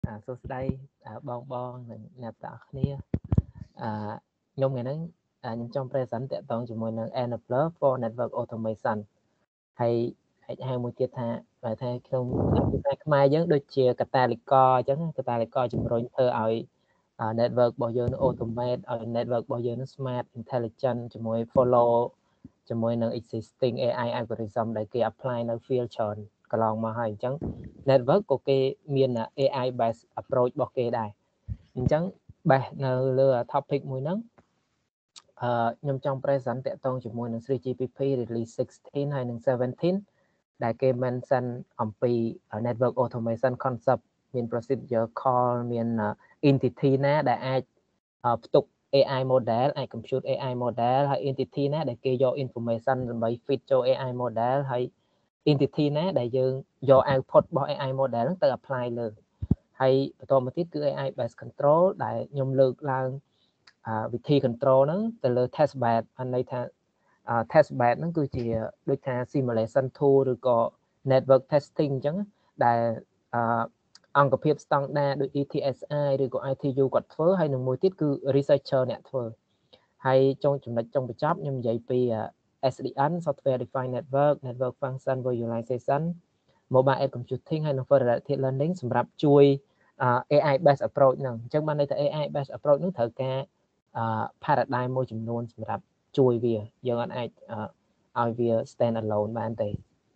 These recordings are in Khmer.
សួស្តីបងនិងអ្នកទាំងអស់គ្នាខ្ញុំថ្ងៃហ្នឹងខ្ញុំចង់ present តាក់ទងជាមួយនឹង enabler for network automation ហើយហៅមួយទៀតថាបើថាក្នុងភាសាខ្មែរយើងដូចជាកតាលីករអញ្ចឹងកតាលីករជំរុញធ្វើឲ្យ network របស់យើង automate ឲ្យ network របស់យើង smart intelligent ជាមួយ follow ជាមួយនឹង existing AI algorithm ដែលគេ apply នៅ field ច្រើនកន្លងមកហើយអញ្ចឹង network ក៏គេមាន AI based approach របស់គេដែរអញ្ចឹង base នៅលើ topic មួយហ្នឹងខ្ញុំចង់ present តាក់ទងជាមួយនឹង 3GPP release 16 ហើយនិង17ដែលគេ mention អំពី network automation concept មាន procedure call មាន entity ណាដែលអាចផ្ទុក AI model អាច compute AI model ហើយ entity ណាដែលគេយក information ដើម្បី feed ចូល AI model ហើយ entity ណាដែលយើងយក output របស់ AI model ហ្នឹងទៅ apply លើហើយបន្តមកទៀតគឺ AI based control ដែលខ្ញុំលើកឡើងវិធី control ហ្នឹងទៅលើ test bed បានន័យថា test bed ហ្នឹងគឺជាដូចថា simulation tool ឬក៏ network testing អញ្ចឹងដែលអង្គភាពស្តង់ដារដូច ETSI ឬក៏ ITU គាត់ធ្វើហើយនឹងមួយទៀតគឺ researcher អ្នកធ្វើហើយចំណុចចុងបញ្ចប់ខ្ញុំនិយាយពី SDN software defined network function visualization mobile edge computing ហើយនិង federated learning សម្រាប់ជួយ AI based approach ហ្នឹងអញ្ចឹងបានន័យថា AI based approach ហ្នឹងត្រូវការparadigm មួយចំនួនសម្រាប់ជួយវាយើងអត់អាចឲ្យវា stand alone បានទេ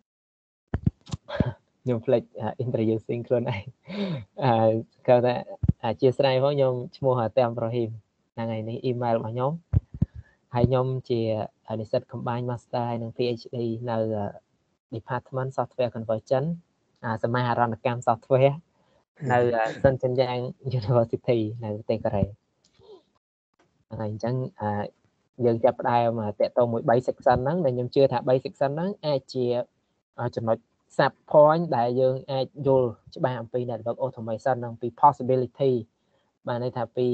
ខ្ញុំភ្លេច introducing ខ្លួនឯងគាត់ថាអធិស្ឋានផងខ្ញុំឈ្មោះតាមប្រហីមហ្នឹងហើយនេះ email របស់ខ្ញុំហើយខ្ញុំជានិស្សិត combined master ហើយនិង PhD នៅ department software convergence សមាហរណកម្ម software នៅ Suncheon University នៅប្រទេសកូរ៉េហើយអញ្ចឹងយើងចាប់ផ្ដើមតាក់ទងមួយ3 section ហ្នឹងដែលខ្ញុំជឿថា3 section ហ្នឹងអាចជាចំណុច sub point ដែលយើងអាចយល់ច្បាស់អំពី network automation និងពី possibility បានន័យថាពី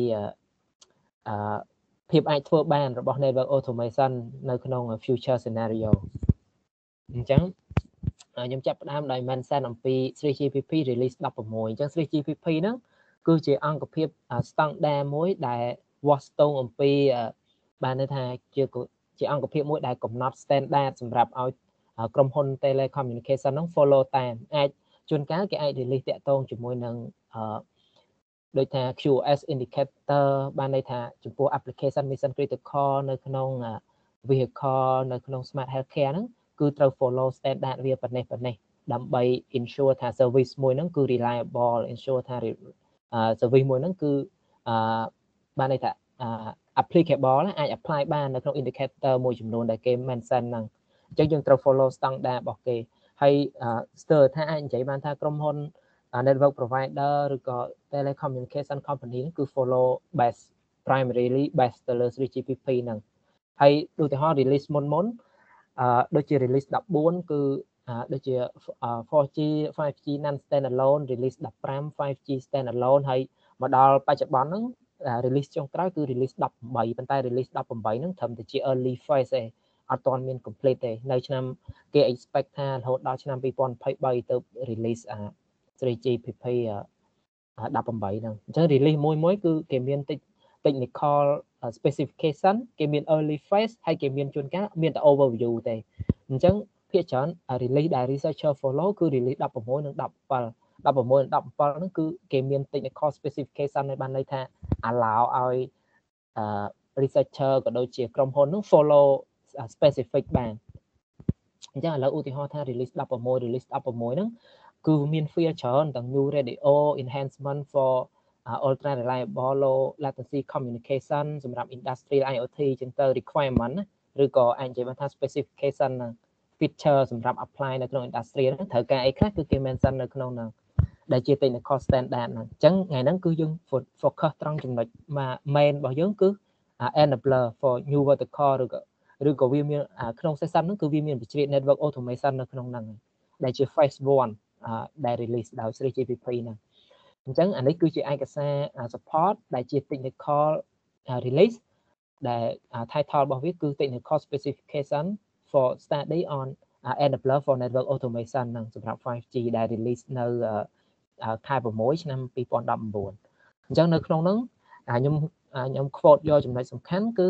ភាពអាចធ្វើបានរបស់ network automation នៅក្នុង future scenario អញ្ចឹងខ្ញុំចាប់ផ្ដើមដោយ mention អំពី 3GPP release 16អញ្ចឹង 3GPP ហ្នឹងគឺជាអង្គភាពស្តង់ដារមួយដែលវាស់ស្ទង់អំពីបានន័យថាជាអង្គភាពមួយដែលកំណត់ standard សម្រាប់ឲ្យក្រុមហ៊ុន telecommunication ហ្នឹង follow តាមអាចជួនកាលគេអាច release តាក់ទងជាមួយនឹងដូចថា QoS indicator បានន័យថាចំពោះ application mission critical នៅក្នុង vehicle នៅក្នុង smart healthcare ហ្នឹងគឺត្រូវ follow standard វាប៉ុណ្ណេះដើម្បី ensure ថា service មួយហ្នឹងគឺ reliable ensure ថា service មួយហ្នឹងគឺបានន័យថា applicable អាច apply បាននៅក្នុង indicator មួយចំនួនដែលគេ mention ហ្នឹងអញ្ចឹងយើងត្រូវ follow standard របស់គេហើយស្ទើរថាអាចនិយាយបានថាក្រុមហ៊ុន network provider ឬក៏ telecommunication company គឺ follow best primarily best ទៅលើ 3GPP ហ្នឹងហើយឧទាហរណ៍ release មុនដូចជា release 14គឺដូចជា 4G 5G non standalone release 15 5G standalone ហើយមកដល់បច្ចុប្បន្នហ្នឹង release ចុងក្រោយគឺ release 18ប៉ុន្តែ release 18ហ្នឹងត្រឹមតែជា early phase ទេអត់ទាន់មាន complete ទេនៅឆ្នាំគេ expect ថារហូតដល់ឆ្នាំ2023ទៅ release 3GPP 18ហ្នឹងអញ្ចឹង release មួយគឺគេមាន technical specification គេមាន early phase ហើយគេមានជួនកាលមានតែ overview ទេអញ្ចឹងភាគច្រើន release ដែល researcher follow គឺ release 16និង17 16និង17ហ្នឹងគឺគេមាន technical specification ឲ្យបានន័យថា allow ឲ្យ researcher ក៏ដូចជាក្រុមហ៊ុនហ្នឹង follow specific បានអញ្ចឹងឥឡូវឧទាហរណ៍ថា release 16 release 16ហ្នឹងគឺមាន feature ច្រើនទាំង new radio enhancement for ultra reliable low latency communication សម្រាប់ industrial IoT ចឹងទៅ requirement ឬក៏អាចនិយាយថា specification feature សម្រាប់ apply នៅក្នុង industry ហ្នឹងត្រូវការអីខ្លះគឺគេ mention នៅក្នុងហ្នឹងដែលជា technical standard ហ្នឹងអញ្ចឹងថ្ងៃហ្នឹងគឺយើង focus ត្រង់ចំណុច main របស់យើងគឺ enabler for new vertical ឬក៏វាមានក្នុង session ហ្នឹងគឺវាមានបញ្ជ្រាប network automation នៅក្នុងហ្នឹងដែលជា phase 1ដែល release ដោយ 3GPP ហ្នឹងអញ្ចឹងអានេះគឺជាឯកសារ support ដែលជា technical release ដែល title របស់វាគឺ technical specification for study on enabler for network automation ហ្នឹងសម្រាប់ 5G ដែល release នៅខែ6ឆ្នាំ2019អញ្ចឹងនៅក្នុងហ្នឹងខ្ញុំ quote យកចំណុចសំខាន់គឺ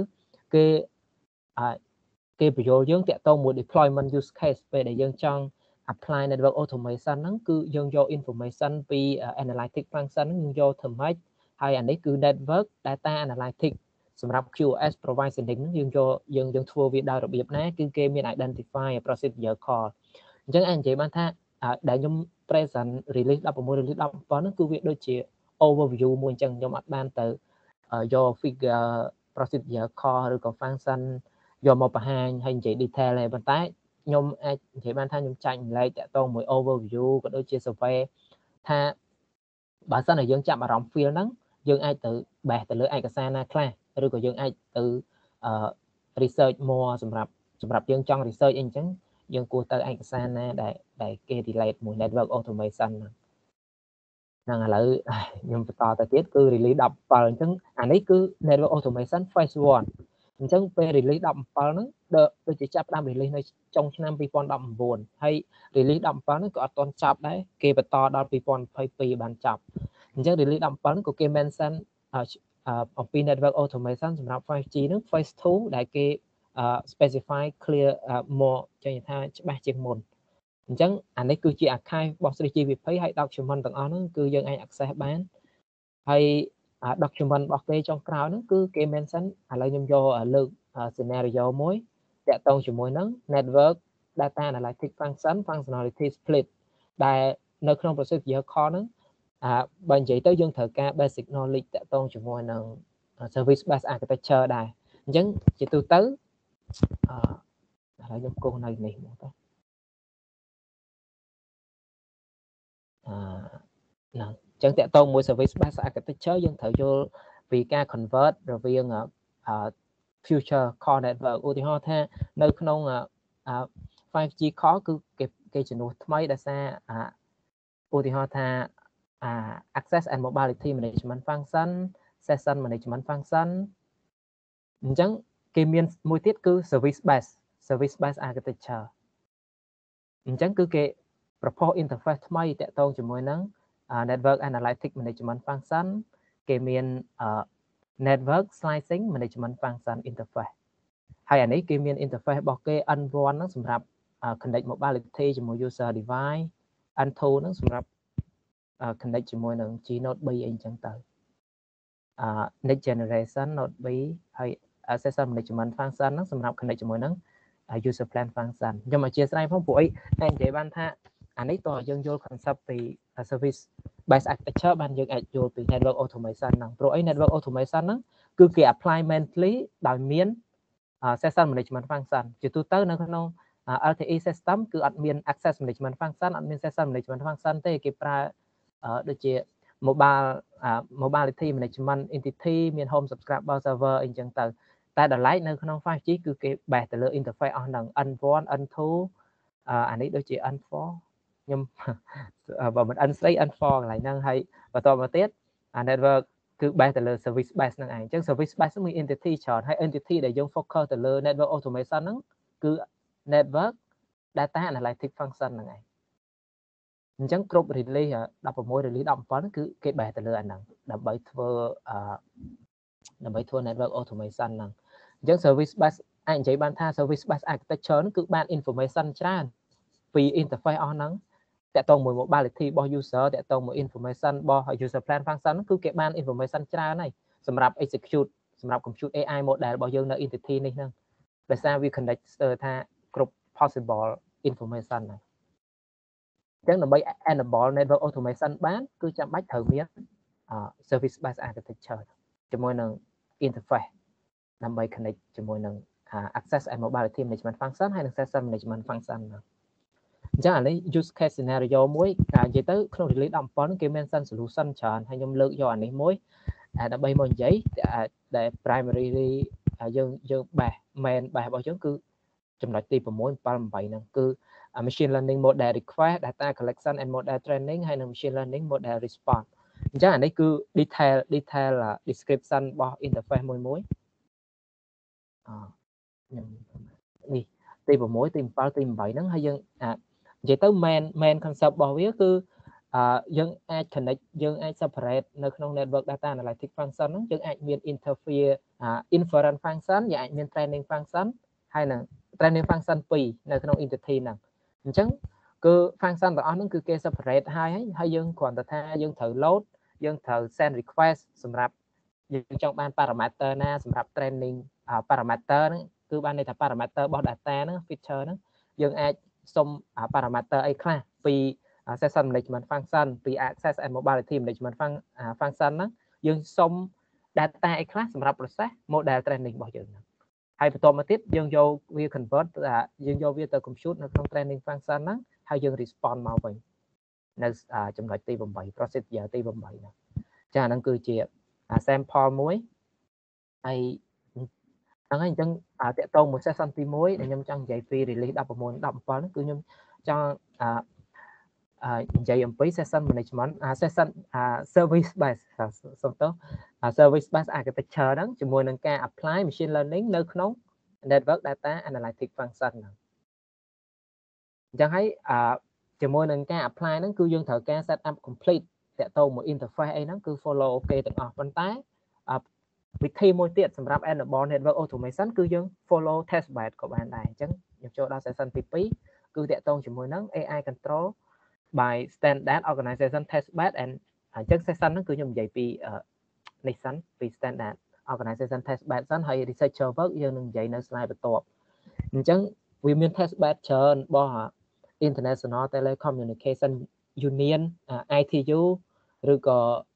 គេបញ្យល់យើងតាក់ទងមួយ deployment use case ពេលដែលយើងចង់ apply network automation ហ្នឹងគឺយើងយក information ពី analytic function ហ្នឹងយើងយកធ្វើម៉េចហើយអានេះគឺ network data analytic សម្រាប់ QoS provisioning ហ្នឹងយើងធ្វើវាដោយរបៀបណាគឺគេមាន identify procedure call អញ្ចឹងអាចនិយាយបានថាដែលខ្ញុំ present release 16 release 17ហ្នឹងគឺវាដូចជា overview មួយអញ្ចឹងខ្ញុំអត់បានទៅយក figure procedure call ឬក៏ function យកមកបង្ហាញហើយនិយាយ detail ទេប៉ុន្តែខ្ញុំអាចនិយាយបានថាខ្ញុំចែកម្លែកតាក់ទងមួយ overview ក៏ដូចជា survey ថាបើសិនជាយើងចាប់អារម្មណ៍ feel ហ្នឹងយើងអាចទៅបេះទៅលើឯកសារណាខ្លះឬក៏យើងអាចទៅresearch more សម្រាប់យើងចង់ research អីអញ្ចឹងយើងគួរទៅឯកសារណាដែលគេ relate មួយ network automation ហ្នឹងឥឡូវខ្ញុំបន្តទៅទៀតគឺ release 17អញ្ចឹងអានេះគឺ network automation phase 1អញ្ចឹងពេល release 17ហ្នឹងដូចជាចាប់ផ្ដើម release នៅចុងឆ្នាំ2019ហើយ release 17ហ្នឹងក៏អត់ទាន់ចប់ដែរគេបន្តដល់2022បានចប់អញ្ចឹង release 17ហ្នឹងក៏គេ mention អំពី network automation សម្រាប់ 5G ហ្នឹង phase 2ដែលគេ specify clear more ចេញថាច្បាស់ជាងមុនអញ្ចឹងអានេះគឺជា archive របស់ 3GPP ហើយ document ទាំងអស់ហ្នឹងគឺយើងអាច access បានហើយ document របស់គេចុងក្រោយហ្នឹងគឺគេ mention ឥឡូវខ្ញុំយកលើក scenario មួយតាក់ទងជាមួយនឹង network data analytic function functionality split ដែលនៅក្នុង procedure call ហ្នឹងបើនិយាយទៅយើងត្រូវការ basic knowledge តាក់ទងជាមួយនឹង service based architecture ដែរអញ្ចឹងជាទូទៅឥឡូវខ្ញុំគោះនៅនេះមកទៅហ្នឹងអញ្ចឹងតាក់ទងមួយ service based architecture យើងត្រូវយល់ពីការ convert រវាង future core network ឧទាហរណ៍ថានៅក្នុង 5G core គឺគេជំនួសថ្មីដោយសារឧទាហរណ៍ថា access and mobility management function session management function អញ្ចឹងគេមានមួយទៀតគឺ service based architecture អញ្ចឹងគឺគេ propose interface ថ្មីតាក់ទងជាមួយនឹង network analytic management function គេមាន network slicing management function interface ហើយអានេះគេមាន interface របស់គេ N1 ហ្នឹងសម្រាប់ connect mobility ជាមួយ user device N2 ហ្នឹងសម្រាប់ connect ជាមួយនឹង G Node B អីចឹងទៅnext generation Node B ហើយ session management function ហ្នឹងសម្រាប់ connect ជាមួយនឹង user plan function ខ្ញុំអធិស្ឋានផងព្រោះអីតែនិយាយបានថាអានេះតើយើងយល់ concept ពី service based architecture បានយើងអាចយល់ពី network automation ហ្នឹងព្រោះអី network automation ហ្នឹងគឺគេ apply mainly ដោយមាន session management function ជាទូទៅនៅក្នុង LTE system គឺអត់មាន access management function អត់មាន session management function ទេគេប្រើដូចជា mobility management entity មាន home subscriber server អីចឹងទៅតែដល់ឡែកនៅក្នុង 5G គឺគេបេះទៅលើ interface អស់ហ្នឹង N1 N2 អានេះដូចជា N4 ខ្ញុំបើមិន N3 N4 កន្លែងហ្នឹងហើយបន្តមកទៀតnetwork គឺ base ទៅលើ service base ហ្នឹងឯងអញ្ចឹង service base មាន entity ច្រើនហើយ entity ដែលយើង focus ទៅលើ network automation ហ្នឹងគឺ network data analytic function ហ្នឹងឯងអញ្ចឹងគ្រប់ release 16 release 17ហ្នឹងគឺគេ base ទៅលើអាហ្នឹងដើម្បីធ្វើ network automation ហ្នឹងអញ្ចឹង service base អាចនិយាយបានថា service base architecture ហ្នឹងគឺបាន information ច្រើនពី interface អស់ហ្នឹងតាក់ទងមួយ mobility របស់ user តាក់ទងមួយ information របស់ user plan function គឺគេបាន information ច្រើនហើយសម្រាប់ execute សម្រាប់ compute AI model របស់យើងនៅ entity នេះហ្នឹងដោយសារវា connect ថាគ្រប់ possible information ហ្នឹងអញ្ចឹងដើម្បី enable network automation បានគឺចាំបាច់ត្រូវមាន service based architecture ជាមួយនឹង interface ដើម្បី connect ជាមួយនឹង access and mobility management function ហើយនិង session management function ហ្នឹងអញ្ចឹងអានេះ use case scenario មួយនិយាយទៅក្នុង release 17គេមាន solution ច្រើនហើយខ្ញុំលើកយកអានេះមួយដើម្បីមកនិយាយដែល primary យើង main base របស់យើងគឺចំណុចទី6 7 8ហ្នឹងគឺ machine learning model request data collection and model training ហើយនិង machine learning model response អញ្ចឹងអានេះគឺ detail description របស់ interface មួយខ្ញុំនេះទី6ទី7ទី8ហ្នឹងហើយយើងនិយាយទៅ main concept របស់វាគឺយើងអាច connect យើងអាច separate នៅក្នុង network data analytic function ហ្នឹងយើងអាចមាន interfere inference function យើងអាចមាន training function ហើយនឹង training function 2នៅក្នុង entity ហ្នឹងអញ្ចឹងគឺ function ទាំងអស់ហ្នឹងគឺគេ separate ហើយយើងគ្រាន់តែថាយើងត្រូវ load យើងត្រូវ send request សម្រាប់យើងចង់បាន parameter ណាសម្រាប់ training parameter ហ្នឹងគឺបានន័យថា parameter របស់ data ហ្នឹង feature ហ្នឹងយើងអាចសុំ parameter អីខ្លះពី session management function ពី access and mobility management function ហ្នឹងយើងសុំ data អីខ្លះសម្រាប់ process model training របស់យើងហ្នឹងហើយបន្ទាប់មកទៀតយើងយកវា convert យើងយកវាទៅ compute នៅក្នុង training function ហ្នឹងហើយយើង respond មកវិញនៅចំណុចទី8 procedure ទី8ហ្នឹងចាអាហ្នឹងគឺជា sample មួយហើយហ្នឹងហើយអញ្ចឹងតកតងមួយ session ទី1ដែលខ្ញុំចង់និយាយពី release 16 17ហ្នឹងគឺខ្ញុំចង់និយាយអំពី session management session service based សុំទោស service based architecture ហ្នឹងជាមួយនឹងការ apply machine learning នៅក្នុង network data analytic function ហ្នឹងអញ្ចឹងហើយជាមួយនឹងការ apply ហ្នឹងគឺយើងត្រូវការ set up complete តកតងមួយ interface អីហ្នឹងគឺ follow អូខេទាំងអស់ប៉ុន្តែវិធីមួយទៀតសម្រាប់ enable network automation គឺយើង follow test bed ក៏បានដែរអញ្ចឹងខ្ញុំចូលដល់ session ទី2គឺតកតងជាមួយនឹង AI control by standard organization test bed and អញ្ចឹង session ហ្នឹងគឺខ្ញុំនិយាយពីនេះសិនពី standard organization test bed សិនហើយ researcher work យើងនឹងនិយាយនៅ slide បន្ទាប់អញ្ចឹងវាមាន test bed ច្រើនរបស់ International Telecommunication Union ITU ឬក៏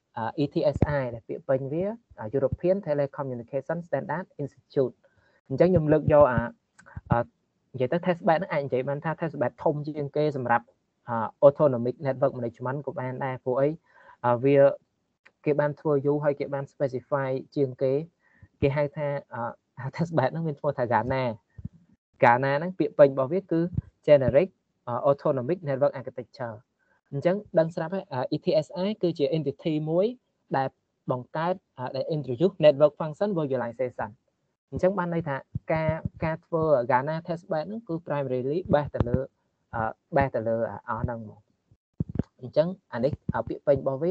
ETSI ដែលពាក្យពេញវា European Telecommunication Standard Institute អញ្ចឹងខ្ញុំលើកយកនិយាយទៅ test bed ហ្នឹងអាចនិយាយបានថា test bed ធំជាងគេសម្រាប់ autonomic network management ក៏បានដែរព្រោះអីវាគេបានធ្វើយូរហើយគេបាន specify ជាងគេហៅថា test bed ហ្នឹងមានឈ្មោះថា Ghana ហ្នឹងពាក្យពេញរបស់វាគឺ generic autonomic network architecture អញ្ចឹងដឹងស្រាប់ហើយ ETSI គឺជា entity មួយដែលបង្កើតដែល introduce network function visualization អញ្ចឹងបានន័យថាការធ្វើ Ghana test bed ហ្នឹងគឺ primarily base ទៅលើអស់ហ្នឹងមកអញ្ចឹងអានេះពាក្យពេញរបស់វា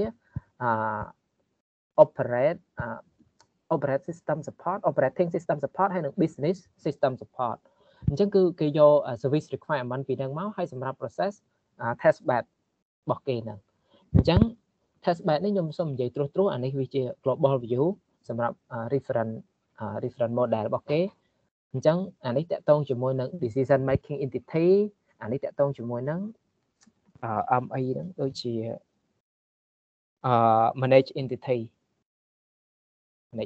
operating system support ហើយនិង business system support អញ្ចឹងគឺគេយក service requirement ពីហ្នឹងមកហើយសម្រាប់ process test bed របស់គេហ្នឹងអញ្ចឹង test bed នេះខ្ញុំសូមនិយាយត្រួសអានេះវាជា global view សម្រាប់ reference model របស់គេអញ្ចឹងអានេះតកតងជាមួយនឹង decision making entity អានេះតកតងជាមួយនឹងME ហ្នឹងដូចជាmanage entity អ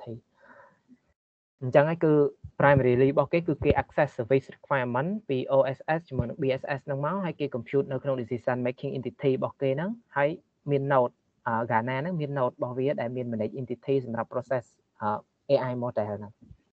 ញ្ចឹងហើយគឺ primarily របស់គេគឺគេ access service requirement ពី OSS ជាមួយនឹង BSS ហ្នឹងមកហើយគេ compute នៅក្នុង decision making entity របស់គេហ្នឹងហើយមាន node Ghana ហ្នឹងមាន node របស់វាដែលមាន manage entity សម្រាប់ process AI model ហ្នឹង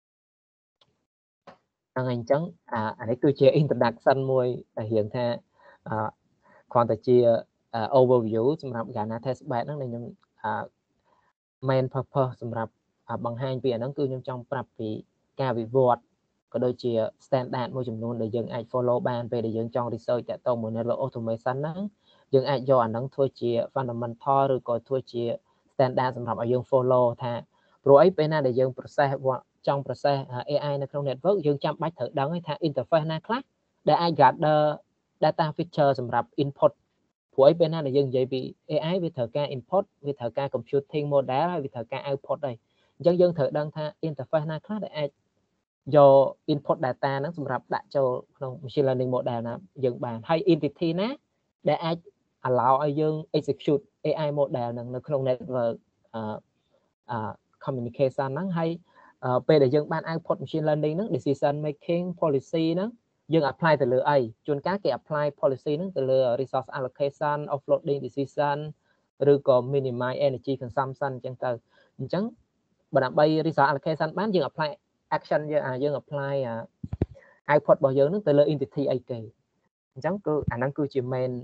ហើយអញ្ចឹងអានេះគឺជា introduction មួយដែលរៀងថាគ្រាន់តែជា overview សម្រាប់ Ghana test bed ហ្នឹងដែលខ្ញុំmain purpose សម្រាប់បង្ហាញពីអាហ្នឹងគឺខ្ញុំចង់ប្រាប់ពីការវិវត្តក៏ដូចជា standard មួយចំនួនដែលយើងអាច follow បានពេលដែលយើងចង់ research តាក់ទងមួយ network automation ហ្នឹងយើងអាចយកអាហ្នឹងធ្វើជា fundamental ឬក៏ធ្វើជា standard សម្រាប់ឲ្យយើង follow ថាព្រោះអីពេលណាដែលយើង ចង់ process AI នៅក្នុង network យើងចាំបាច់ត្រូវដឹងថា interface ណាខ្លះដែលអាច gather data feature សម្រាប់ input ព្រោះអីពេលណាដែលយើងនិយាយពី AI វាត្រូវការ input វាត្រូវការ computing model ហើយវាត្រូវការ output ហើយអញ្ចឹងយើងត្រូវដឹងថា interface ណាខ្លះដែលអាចយក input data ហ្នឹងសម្រាប់ដាក់ចូលក្នុង machine learning model ណាយើងបានហើយ entity ណាដែលអាច allow ឲ្យយើង execute AI model ហ្នឹងនៅក្នុង network communication ហ្នឹងហើយពេលដែលយើងបាន output machine learning ហ្នឹង decision making policy ហ្នឹងយើង apply ទៅលើអីជួនកាលគេ apply policy ហ្នឹងទៅលើ resource allocation offloading decision ឬក៏ minimize energy consumption អញ្ចឹងទៅអញ្ចឹងបើដើម្បី resource allocation បានយើង apply action យើង apply output របស់យើងហ្នឹងទៅលើ entity អីគេអញ្ចឹងគឺអាហ្នឹងគឺជា main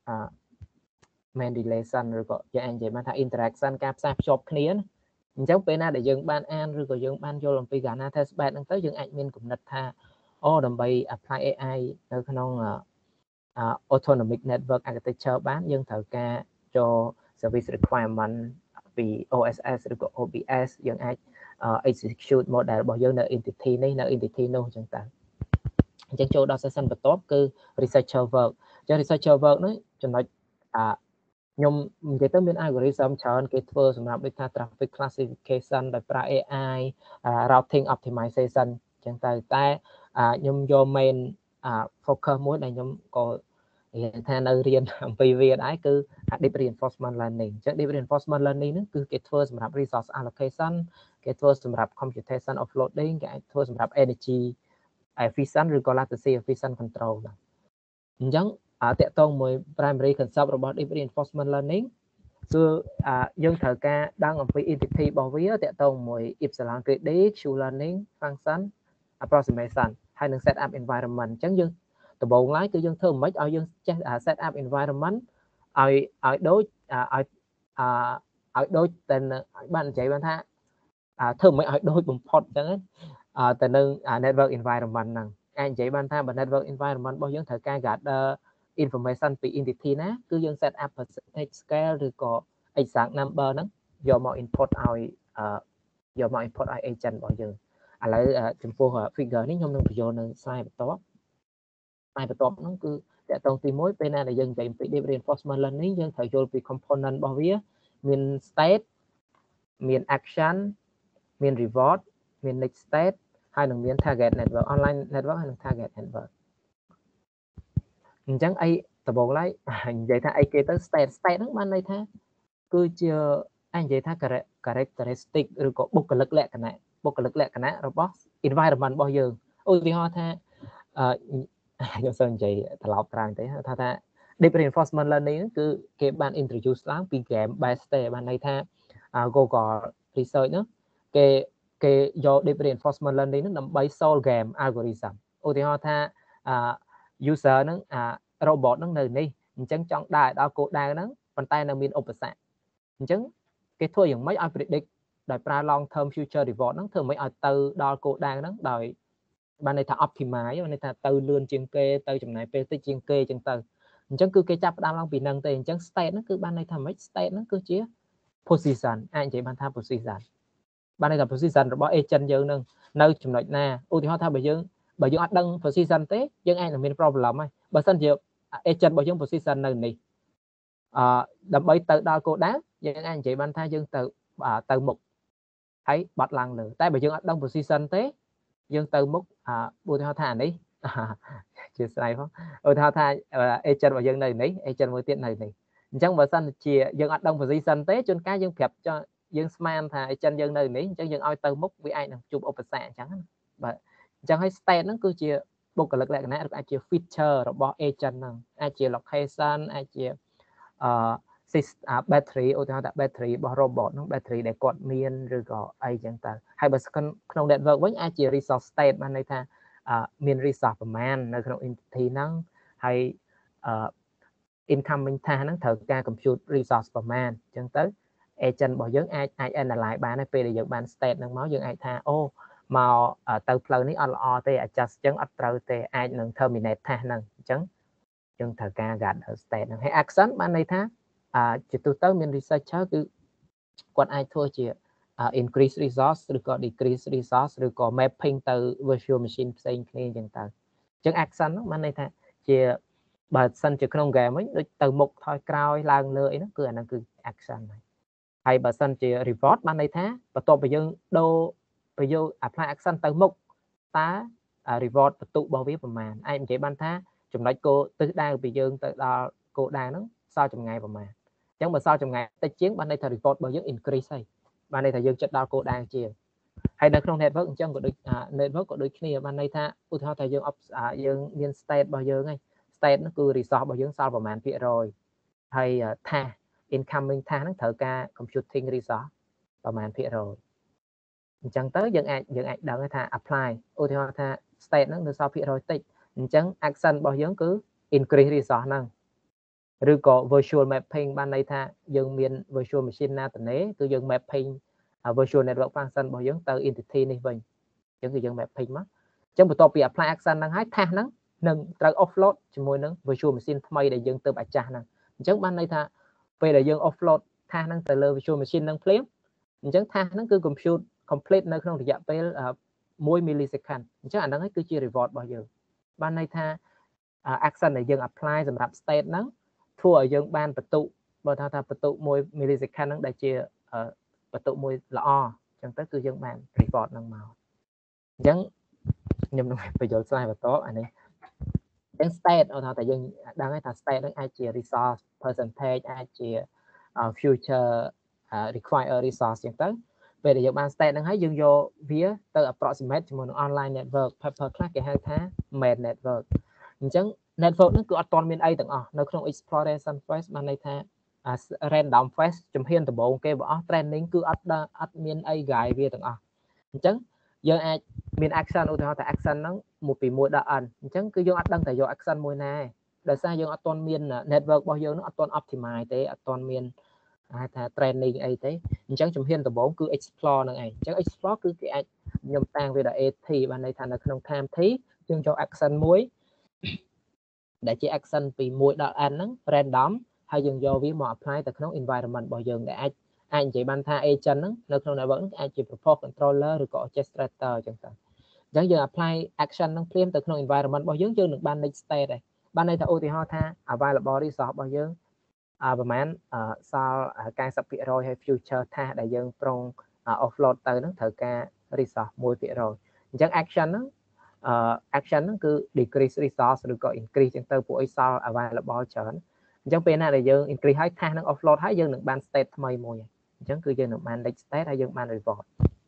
relation ឬក៏យើងអាចនិយាយបានថា interaction ការផ្សារភ្ជាប់គ្នាអញ្ចឹងពេលណាដែលយើងបានអានឬក៏យើងបានយល់អំពី Ghana test bed ហ្នឹងទៅយើងអាចមានគំនិតថាដើម្បី apply AI នៅក្នុង autonomic network architecture បានយើងត្រូវការចូល service requirement ពី OSS ឬក៏ OBS យើងអាច execute model របស់យើងនៅ entity នេះនៅ entity នោះអញ្ចឹងតើអញ្ចឹងចូលដល់ session បន្ទាប់គឺ researcher work អញ្ចឹង researcher work នេះចំណុចខ្ញុំនិយាយទៅមាន algorithm ច្រើនគេធ្វើសម្រាប់ដូចថា traffic classification ដោយប្រើ AI routing optimization អញ្ចឹងទៅតែខ្ញុំយក main focus មួយដែលខ្ញុំក៏និយាយថានៅរៀនអំពីវាដែរគឺ deep reinforcement learning អញ្ចឹង deep reinforcement learning ហ្នឹងគឺគេធ្វើសម្រាប់ resource allocation គេធ្វើសម្រាប់ computation offloading គេអាចធ្វើសម្រាប់ energy efficient ឬក៏ latency efficient control អញ្ចឹងតកតងមួយ primary concept របស់ deep reinforcement learning គឺយើងត្រូវការដឹងអំពី entity របស់វាតកតងមួយ epsilon greedy q learning function approximation ហើយនឹង set up environment អញ្ចឹងយើងដំបូងឡើយគឺយើងធ្វើមិនឲ្យយើងចេះ set up environment ឲ្យដូចឲ្យដូចតែបាននិយាយបានថាធ្វើមិនឲ្យដូចបំផុតអញ្ចឹងទៅនឹង network environment ហ្នឹងអាចនិយាយបានថាបើ network environment របស់យើងត្រូវការ gather information ពី entity ណាគឺយើង set up percentage scale ឬក៏ exact number ហ្នឹងយកមក input ឲ្យagent របស់យើងឥឡូវចំពោះ figure នេះខ្ញុំនឹងបញ្ចូលនៅ slide បន្ទាប់ហ្នឹងគឺតកតងទី1ពេលណាដែលយើងនិយាយពី deep reinforcement learning យើងត្រូវយល់ពី component របស់វាមាន state មាន action មាន reward មាន next state ហើយនឹងមាន target network online network ហើយនឹង target network អញ្ចឹងអីដំបូងឡើយនិយាយថាអីគេទៅ state ហ្នឹងបានន័យថាគឺជាអាចនិយាយថា characteristic ឬក៏បុគ្គលិកលក្ខណៈរបស់ environment របស់យើងឧទាហរណ៍ថាខ្ញុំសូមនិយាយត្រឡប់ត្រង់ទេថា deep reinforcement learning គឺគេបាន introduce ឡើងពី game based ទេបានន័យថា Google research នោះគេយក deep reinforcement learning នឹងដើម្បី solve game algorithm ឧទាហរណ៍ថា user ហ្នឹងrobot ហ្នឹងនៅនេះអញ្ចឹងចង់ដើរដល់គោលដៅហ្នឹងប៉ុន្តែនៅមានឧបសគ្គអញ្ចឹងគេធ្វើយ៉ាងម៉េចឲ្យ predict ដោយប្រើ long term future reward ហ្នឹងធ្វើម៉េចឲ្យទៅដល់គោលដៅហ្នឹងដោយបានន័យថា optimize បានន័យថាទៅលឿនជាងគេទៅចំណាយពេលតិចជាងគេអញ្ចឹងទៅអញ្ចឹងគឺគេចាប់ផ្ដើមឡើងពីហ្នឹងទេអញ្ចឹង state ហ្នឹងគឺបានន័យថាម៉េច state ហ្នឹងគឺជា position អាចនិយាយបានថា position បានន័យថា position របស់ agent យើងនឹងនៅចំណុចណាឧទាហរណ៍ថាបើយើងអត់ដឹង position ទេយើងអាចនឹងមាន problem ហើយបើសិនជា agent របស់យើង position នៅនេះដើម្បីទៅដល់គោលដៅយើងអាចនិយាយបានថាយើងទៅមុខហើយបាត់ឡើងលើតែបើយើងអត់ដឹង position ទេយើងទៅមុខឧទាហរណ៍ថានេះជាស្អីផងឧទាហរណ៍ថា agent របស់យើងនៅនេះ agent មួយទៀតនៅនេះអញ្ចឹងបើសិនជាយើងអត់ដឹង position ទេជួនកាលយើងប្រាប់យើងស្មានថា agent យើងនៅនេះអញ្ចឹងយើងឲ្យទៅមុខវាអាចនឹងជួបឧបសគ្គអញ្ចឹងបាទអញ្ចឹងហើយ state ហ្នឹងគឺជាបុគ្គលិកលក្ខណៈឬអាចជា feature របស់ agent ហ្នឹងអាចជា location អាចជាbattery ឧទាហរណ៍ថា battery របស់ robot ហ្នឹង battery ដែលគាត់មានឬក៏អីចឹងទៅហើយបើក្នុង network វិញអាចជា resource state បានន័យថាមាន resource ប្រមាណនៅក្នុង entity ហ្នឹងហើយincoming task ហ្នឹងត្រូវការ compute resource ប្រមាណចឹងទៅ agent របស់យើងអាច analyze បានហើយពេលដែលយើងបាន state ហ្នឹងមកយើងអាចថាអូមកទៅផ្លូវនេះអត់ល្អទេ adjust ចឹងអត់ត្រូវទេអាចនឹង terminate task ហ្នឹងអញ្ចឹងយើងត្រូវការ gather state ហ្នឹងហើយ action បានន័យថាជាទូទៅមាន researcher គឺគាត់អាចធ្វើជា increase resource ឬក៏ decrease resource ឬក៏ mapping ទៅ virtual machine ផ្សេងគ្នាអញ្ចឹងទៅអញ្ចឹង action ហ្នឹងបានន័យថាជាបើសិនជាក្នុង game វិញដូចទៅមុខថយក្រោយឡើងលើអីហ្នឹងគឺអាហ្នឹងគឺ action ហើយបើសិនជា reward បានន័យថាបន្ទាប់ពីយើងapply action ទៅមុខតើ reward បន្ទុករបស់វាប្រមាណអាចនិយាយបានថាចំណុចគោលទិសដៅពីយើងទៅដល់គោលដៅហ្នឹងសល់ចម្ងាយប្រមាណអញ្ចឹងបើសល់ចម្ងាយតិចជាងបានន័យថា report របស់យើង increase ហើយបានន័យថាយើងចិត្តដល់គោលដៅជាងហើយនៅក្នុង network អញ្ចឹងក៏ដូច network ក៏ដូចគ្នាបានន័យថាឧទាហរណ៍ថាយើងមាន state របស់យើងហើយ state ហ្នឹងគឺ resource របស់យើងសល់ប្រមាណភាគរយហើយ task incoming task ហ្នឹងត្រូវការ computing resource ប្រមាណភាគរយអញ្ចឹងទៅយើងអាចដឹងថា apply ឧទាហរណ៍ថា state ហ្នឹងនៅសល់ភាគរយតិចអញ្ចឹង action របស់យើងគឺ increase resource ហ្នឹងឬក៏ virtual mapping បានន័យថាយើងមាន virtual machine ណាទៅគឺយើង mapping virtual network function របស់យើងទៅ entity នេះវិញអញ្ចឹងគឺយើង mapping មកអញ្ចឹងបន្ទាប់ពី apply action ហ្នឹងហើយ task ហ្នឹងនឹងត្រូវ offload ជាមួយនឹង virtual machine ថ្មីដែលយើងទៅអាចាស់ហ្នឹងអញ្ចឹងបានន័យថាពេលដែលយើង offload ថាសហ្នឹងទៅលើ virtual machine ហ្នឹងភ្លាមអញ្ចឹងថាសហ្នឹងគឺ compute complete នៅក្នុងរយៈពេល1 millisecond អញ្ចឹងអាហ្នឹងហើយគឺជា reward របស់យើងបានន័យថា action ដែលយើង apply សម្រាប់ state ហ្នឹងធ្វើឲ្យយើងបានបន្ទុកបើថាបន្ទុក1 millisecond ហ្នឹងដែលជាបន្ទុកមួយល្អអញ្ចឹងទៅគឺយើងបាន reward ហ្នឹងមកអញ្ចឹងខ្ញុំនឹងបញ្យល់ slide បន្តអានេះអញ្ចឹង state ថាតែយើងដឹងហើយថា state ហ្នឹងអាចជា resource percentage អាចជា future require resource អញ្ចឹងទៅពេលដែលយើងបាន state ហ្នឹងហើយយើងយកវាទៅ approximate ជាមួយនឹង online network paper ខ្លះគេហៅថា main network អញ្ចឹង network ហ្នឹងគឺអត់ទាន់មានអីទាំងអស់នៅក្នុង exploration phase បានន័យថា random phase ជំហានដំបូងគេរបស់ training គឺអត់មានអី guide វាទាំងអស់អញ្ចឹងយើងអាចមាន action ឧទាហរណ៍ថា action ហ្នឹងមកពី1ដល់ n អញ្ចឹងគឺយើងអត់ដឹងតែយក action មួយណាទេដោយសារយើងអត់ទាន់មាន network របស់យើងហ្នឹងអត់ទាន់ optimize ទេអត់ទាន់មានហៅថា training អីទេអញ្ចឹងជំហានដំបូងគឺ explore ហ្នឹងឯងអញ្ចឹង explore គឺគេអាចខ្ញុំតាំងវាដល់ AT បានន័យថានៅក្នុង time t យើងយក action មួយដែលជា action ពី1ដល់ n ហ្នឹង random ហើយយើងយកវាមក apply ទៅក្នុង environment របស់យើងដែលអាចនិយាយបានថា agent ហ្នឹងនៅក្នុង network ហ្នឹងអាចជា propose controller ឬក៏ orchestrator អញ្ចឹងទៅអញ្ចឹងយើង apply action ហ្នឹងភ្លាមទៅក្នុង environment របស់យើងនឹងបាន next state ដែរបានន័យថាឧទាហរណ៍ថា available resource របស់យើងប្រហែលសល់ 90% ហើយ future task ដែលយើងប្រុង offload ទៅហ្នឹងត្រូវការ resource 1% អញ្ចឹង action ហ្នឹងaction ហ្នឹងគឺ decrease resource ឬក៏ increase អញ្ចឹងទៅពួកអីសល់ available ច្រើនអញ្ចឹងពេលណាដែលយើង increase ហើយ task ហ្នឹង offload ហើយយើងនឹងបាន state ថ្មីមួយអញ្ចឹងគឺយើងនឹងបាន next state ហើយយើងបាន reward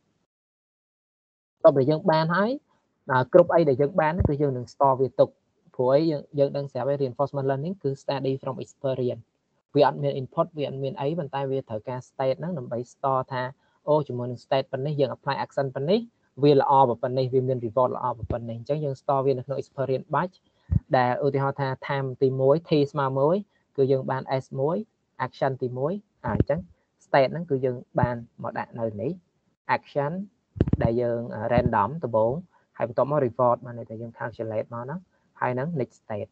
តបតែយើងបានហើយគ្រប់អីដែលយើងបានគឺយើងនឹង store វាទុកព្រោះអីយើងដឹងស្រាប់ហើយ reinforcement learning គឺ study from experience វាអត់មាន input វាអត់មានអីប៉ុន្តែវាត្រូវការ state ហ្នឹងដើម្បី store ថាអូជាមួយនឹង state ប៉ុណ្នេះយើង apply action ប៉ុណ្នេះវាល្អប៉ុណ្នេះវាមាន reward ល្អប៉ុណ្នេះអញ្ចឹងយើង store វានៅក្នុង experience batch ដែលឧទាហរណ៍ថា time ទី1 t ស្មើ1គឺយើងបាន s1 action ទី1អញ្ចឹង state ហ្នឹងគឺយើងបានមកដាក់នៅនេះ action ដែលយើង random ដំបូងហើយបន្ទាប់មក reward បានន័យថាយើង calculate មកហ្នឹងហើយនឹង next state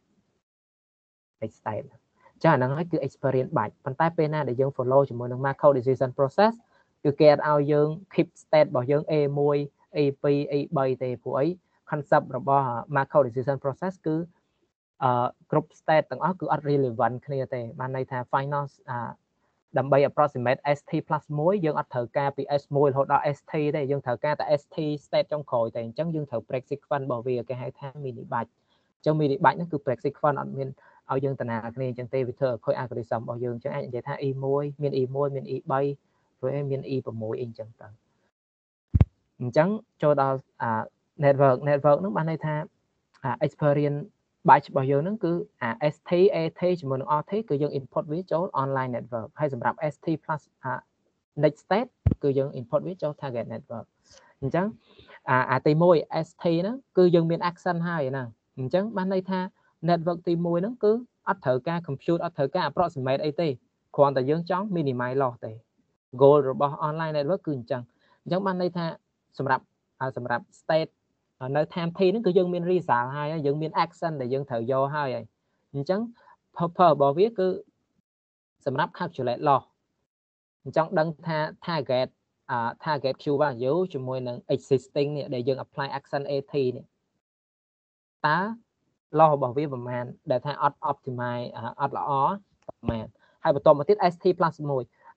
ចាអាហ្នឹងហើយគឺ experience batch ប៉ុន្តែពេលណាដែលយើង follow ជាមួយនឹង macro decision process គឺគេអត់ឲ្យយើង keep state របស់យើង A1 A2 A3 ទេព្រោះអី concept របស់ macro decision process គឺគ្រប់ state ទាំងអស់គឺអត់ relevant គ្នាទេបានន័យថា final ដើម្បី approximate st+1 យើងអត់ត្រូវការពី s1 រហូតដល់ st ទេយើងត្រូវការតែ st state ចុងក្រោយតែអញ្ចឹងយើងត្រូវ break sequence របស់វាគេហៅថា mini batch អញ្ចឹង mini batch ហ្នឹងគឺ break sequence អត់មានឲ្យយើងតាណាគ្នាអញ្ចឹងទេវាធ្វើឲ្យខូច algorithm របស់យើងអញ្ចឹងអាចនិយាយថា e1 មាន e1 មាន e3 រួចមាន e6 អីអញ្ចឹងទៅអញ្ចឹងចូលដល់network ហ្នឹងបានន័យថា experience batch របស់យើងហ្នឹងគឺ ST AT ជាមួយនឹង RT គឺយើង input វាចូល online network ហើយសម្រាប់ ST plus next state គឺយើង input វាចូល target network អញ្ចឹងទី1 ST ហ្នឹងគឺយើងមាន action ហើយហ្នឹងអញ្ចឹងបានន័យថា network ទី1ហ្នឹងគឺអត់ត្រូវការ compute អត់ត្រូវការ approximate អីទេគ្រាន់តែយើងចង់ minimize loss ទេ goal របស់ online network គឺអញ្ចឹងបានន័យថាសម្រាប់ state នៅ time t ហ្នឹងគឺយើងមាន result ហើយយើងមាន action ដែលយើងត្រូវយកហើយអញ្ចឹង purpose របស់វាគឺសម្រាប់ calculate loss អញ្ចឹងដឹងថា target Q value ជាមួយនឹង existing នេះដែលយើង apply action AT នេះតើ loss របស់វាប្រហែលដែលថាអត់ optimize អត់ល្អប្រហែលហើយបន្តមកទៀត ST+1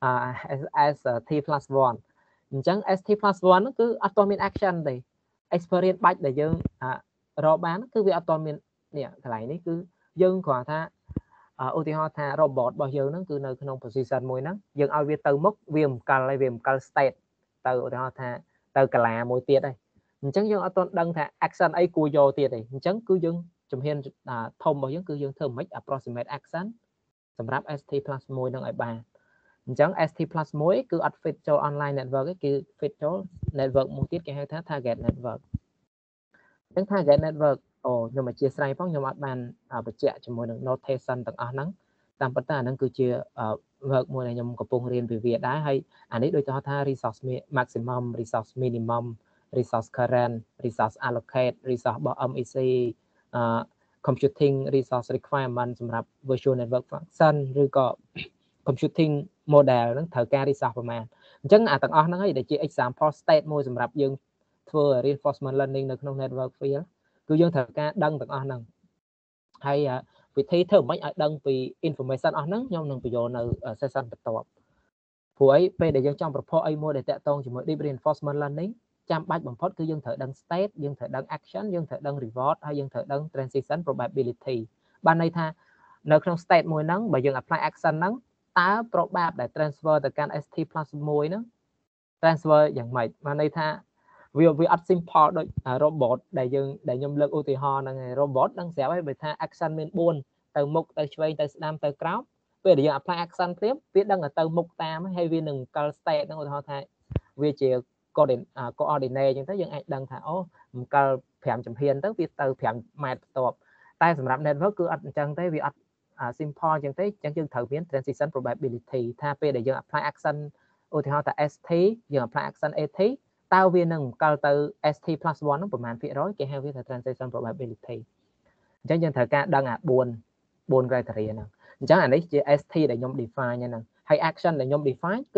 ST+1 អញ្ចឹង ST+1 ហ្នឹងគឺអត់ទាន់មាន action ទេ experience batch ដែលយើងរកបានគឺវាអត់ទាន់មាននេះកន្លែងនេះគឺយើងគ្រាន់ថាឧទាហរណ៍ថា robot របស់យើងហ្នឹងគឺនៅក្នុង position មួយហ្នឹងយើងឲ្យវាទៅមុខវារំកិលហើយវារំកិល state ទៅឧទាហរណ៍ថាទៅកាឡាមួយទៀតហើយអញ្ចឹងយើងអត់ទាន់ដឹងថា action អីគួរយកទៀតទេអញ្ចឹងគឺយើងជំហានធំរបស់យើងគឺយើងធ្វើមិន approximate action សម្រាប់ ST+1 នឹងឲ្យបានអញ្ចឹង ST+1 គឺអត់ fit ចូល online network ទេគឺ fit ចូល network មួយទៀតគេហៅថា target network អញ្ចឹង target network ខ្ញុំអធិស្ឋានផងខ្ញុំអត់បានបញ្ជាក់ជាមួយនឹង notation ទាំងអស់ហ្នឹងតាមពិតអាហ្នឹងគឺជា work មួយដែលខ្ញុំកំពុងរៀនពីវាដែរហើយអានេះដូចទៅថា resource maximum resource minimum resource current resource allocate resource របស់ MEC computing resource requirement សម្រាប់ virtual network function ឬក៏ computing model ហ្នឹងត្រូវការ resource ប្រមាណអញ្ចឹងអាទាំងអស់ហ្នឹងឯងដែលជា example state មួយសម្រាប់យើងធ្វើ reinforcement learning នៅក្នុង network field គឺយើងត្រូវការដឹងទាំងអស់ហ្នឹងហើយវិធីធ្វើមិនឲ្យដឹងពី information អស់ហ្នឹងខ្ញុំនឹងបញ្យល់នៅ session បន្ទាប់ព្រោះអីពេលដែលយើងចង់ប្រផុសអីមួយដែលតាក់ទងជាមួយ deep reinforcement learning ចាំបាច់បំផុតគឺយើងត្រូវដឹង state យើងត្រូវដឹង action យើងត្រូវដឹង reward ហើយយើងត្រូវដឹង transition probability បានន័យថានៅក្នុង state មួយហ្នឹងបើយើង apply action ហ្នឹងតើ probab ដែល transfer ទៅកាន់ ST plus 1ហ្នឹង transfer យ៉ាងម៉េចបានន័យថាវាអត់ simple ដូច robot ដែលខ្ញុំលើកឧទាហរណ៍ហ្នឹង robot ដឹងស្រាប់ហើយបើថា action មាន4ទៅមុខទៅឆ្វេងទៅស្ដាំទៅក្រោមពេលដែលយើង apply action ព្រាមវាដឹងទៅមុខតាមហើយវានឹងកល state ហ្នឹងឧទាហរណ៍ថាវាជា coordinate អញ្ចឹងទៅយើងអាចដឹងថាអូកល5ចំហៀនទៅវាទៅ5ម៉ែត្របន្ទាប់តែសម្រាប់ network គឺអត់អញ្ចឹងទេវាអត់ simple អញ្ចឹងទេអញ្ចឹងយើងត្រូវមាន transition probability ថាពេលដែលយើង apply action ឧទាហរណ៍ថា ST យើង apply action AT តើវានឹងកលទៅ ST plus 1ហ្នឹងប្រមាណភាគរយគេហៅវាថា transition probability អញ្ចឹងយើងត្រូវការដឹងអា4 criteria ហ្នឹងអញ្ចឹងអានេះជា ST ដែលខ្ញុំ define ហ្នឹងហើយ action ដែលខ្ញុំ define គឺ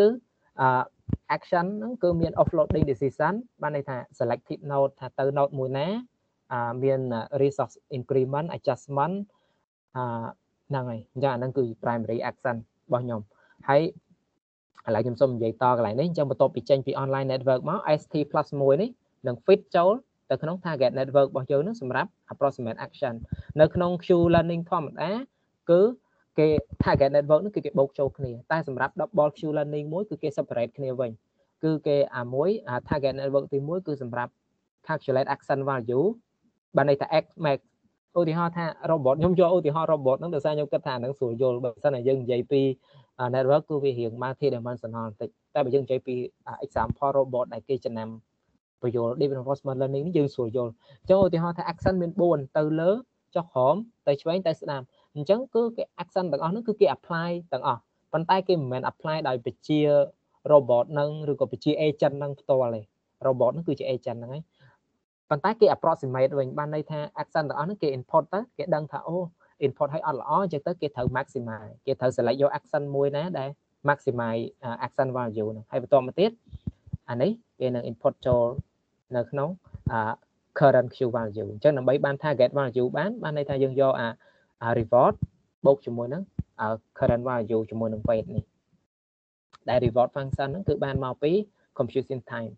action ហ្នឹងគឺមាន offloading decision បានន័យថា selected node ថាទៅ node មួយណាមាន resource increment adjustment ហ្នឹងហើយអញ្ចឹងអាហ្នឹងគឺ primary action របស់ខ្ញុំហើយឥឡូវខ្ញុំសូមនិយាយតកន្លែងនេះអញ្ចឹងបន្ទាប់ពីចេញពី online network មក ST plus 1នេះនឹង fit ចូលទៅក្នុង target network របស់យើងនឹងសម្រាប់ approximate action នៅក្នុង Q learning ធម្មតាគឺគេ target network នោះគឺគេបូកចូលគ្នាតែសម្រាប់ double Q learning មួយគឺគេ separate គ្នាវិញគឺគេtarget network ទី1គឺសម្រាប់ calculate action value បានន័យថា x max ឧទាហរណ៍ថា robot ខ្ញុំយកឧទាហរណ៍ robot ហ្នឹងដោយសារខ្ញុំគិតថាហ្នឹងស្រួលយល់បើមិនតែយើងនិយាយពី network គឺវារៀង multi-dimensional បន្តិចតែបើយើងនិយាយពី example robot ដែលគេចំណាំបញ្យល់ deep reinforcement learning នេះយើងស្រួលយល់អញ្ចឹងឧទាហរណ៍ថា action មាន4ទៅលើចុះក្រោមទៅឆ្វេងទៅស្ដាំអញ្ចឹងគឺគេ action ទាំងអស់ហ្នឹងគឺគេ apply ទាំងអស់ប៉ុន្តែគេមិនមែន apply ដោយបជា robot ហ្នឹងឬក៏បជា agent ហ្នឹងផ្ទាល់ទេ robot ហ្នឹងគឺជា agent ហ្នឹងហើយប៉ុន្តែគេ approximate វិញបានន័យថា action ទាំងអស់ហ្នឹងគេ input ទៅគេដឹងថាអូ input ឲ្យអត់ល្អអញ្ចឹងទៅគេត្រូវ maximize គេត្រូវ select យក action មួយណាដែល maximize action value ហ្នឹងហើយបន្តមកទៀតអានេះគេនឹង input ចូលនៅក្នុង current Q value អញ្ចឹងដើម្បីបាន target value បានន័យថាយើងយកreward បូកជាមួយនឹង current value ជាមួយនឹង weight នេះដែល reward function ហ្នឹងគឺបានមកពី computing time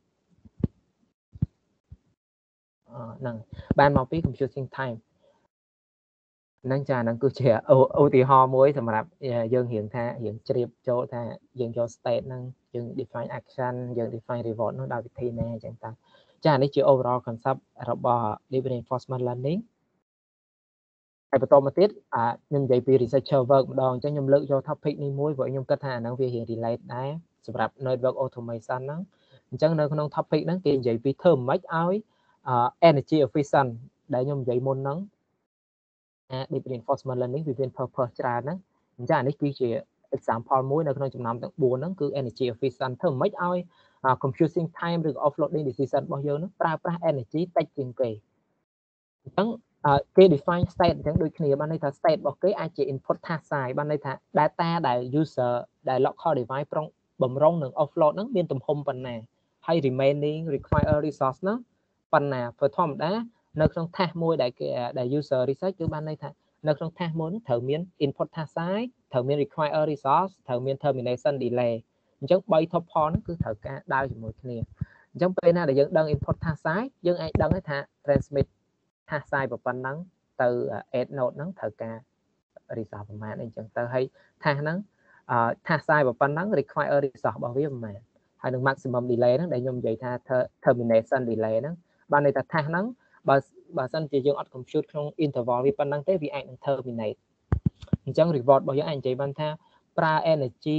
ហ្នឹងបានមកពី computing time ហ្នឹងចាហ្នឹងគឺជាឧទាហរណ៍មួយសម្រាប់យើងរៀងជ្រាបចូលថាយើងយក state ហ្នឹងយើង define action យើង define reward នោះដោយវិធីណាអញ្ចឹងតាចានេះជា overall concept របស់ deep reinforcement learning ហើយបន្តមកទៀតខ្ញុំនិយាយពី researcher work ម្ដងអញ្ចឹងខ្ញុំលើកយក topic នេះមួយព្រោះខ្ញុំគិតថាអាហ្នឹងវារៀង relate ដែរសម្រាប់ network automation ហ្នឹងអញ្ចឹងនៅក្នុង topic ហ្នឹងគេនិយាយពីធ្វើម៉េចឲ្យ energy efficient ដែលខ្ញុំនិយាយមុនហ្នឹងdeep reinforcement learning វាមាន purpose ច្រើនហ្នឹងអញ្ចឹងអានេះគឺជា example មួយនៅក្នុងចំណោមទាំង4ហ្នឹងគឺ energy efficient ធ្វើម៉េចឲ្យ computing time ឬ offloading decision របស់យើងហ្នឹងប្រើប្រាស់ energy តិចជាងគេអញ្ចឹងគេ define state អញ្ចឹងដូចគ្នាបានន័យថា state របស់គេអាចជា input task size បានន័យថា data ដែល user ដែល local device បំរុងនឹង offload ហ្នឹងមានទំហំប៉ុណ្ណាហើយ remaining require resource ហ្នឹងប៉ុណ្ណាព្រោះធម្មតានៅក្នុង task មួយដែល user research គឺបានន័យថានៅក្នុង task មួយហ្នឹងត្រូវមាន input task size ត្រូវមាន require resource ត្រូវមាន termination delay អញ្ចឹង3 top point ហ្នឹងគឺត្រូវការដើរជាមួយគ្នាអញ្ចឹងពេលណាដែលយើងដឹង input task size យើងអាចដឹងថា transmit task size ប៉ុណ្ណឹងទៅ add node ហ្នឹងត្រូវការ resource ប្រមាណអីចឹងទៅហើយ task ហ្នឹងtask size ប៉ុណ្ណឹង require resource របស់វាប្រមាណហើយនឹង maximum delay ហ្នឹងដែលខ្ញុំនិយាយថា termination delay ហ្នឹងបានន័យថា task ហ្នឹងបើសិនជាយើងអត់ compute ក្នុង interval វាប៉ុណ្ណឹងទេវាអាចនឹង terminate អញ្ចឹង reward របស់យើងអាចនិយាយបានថាប្រើ energy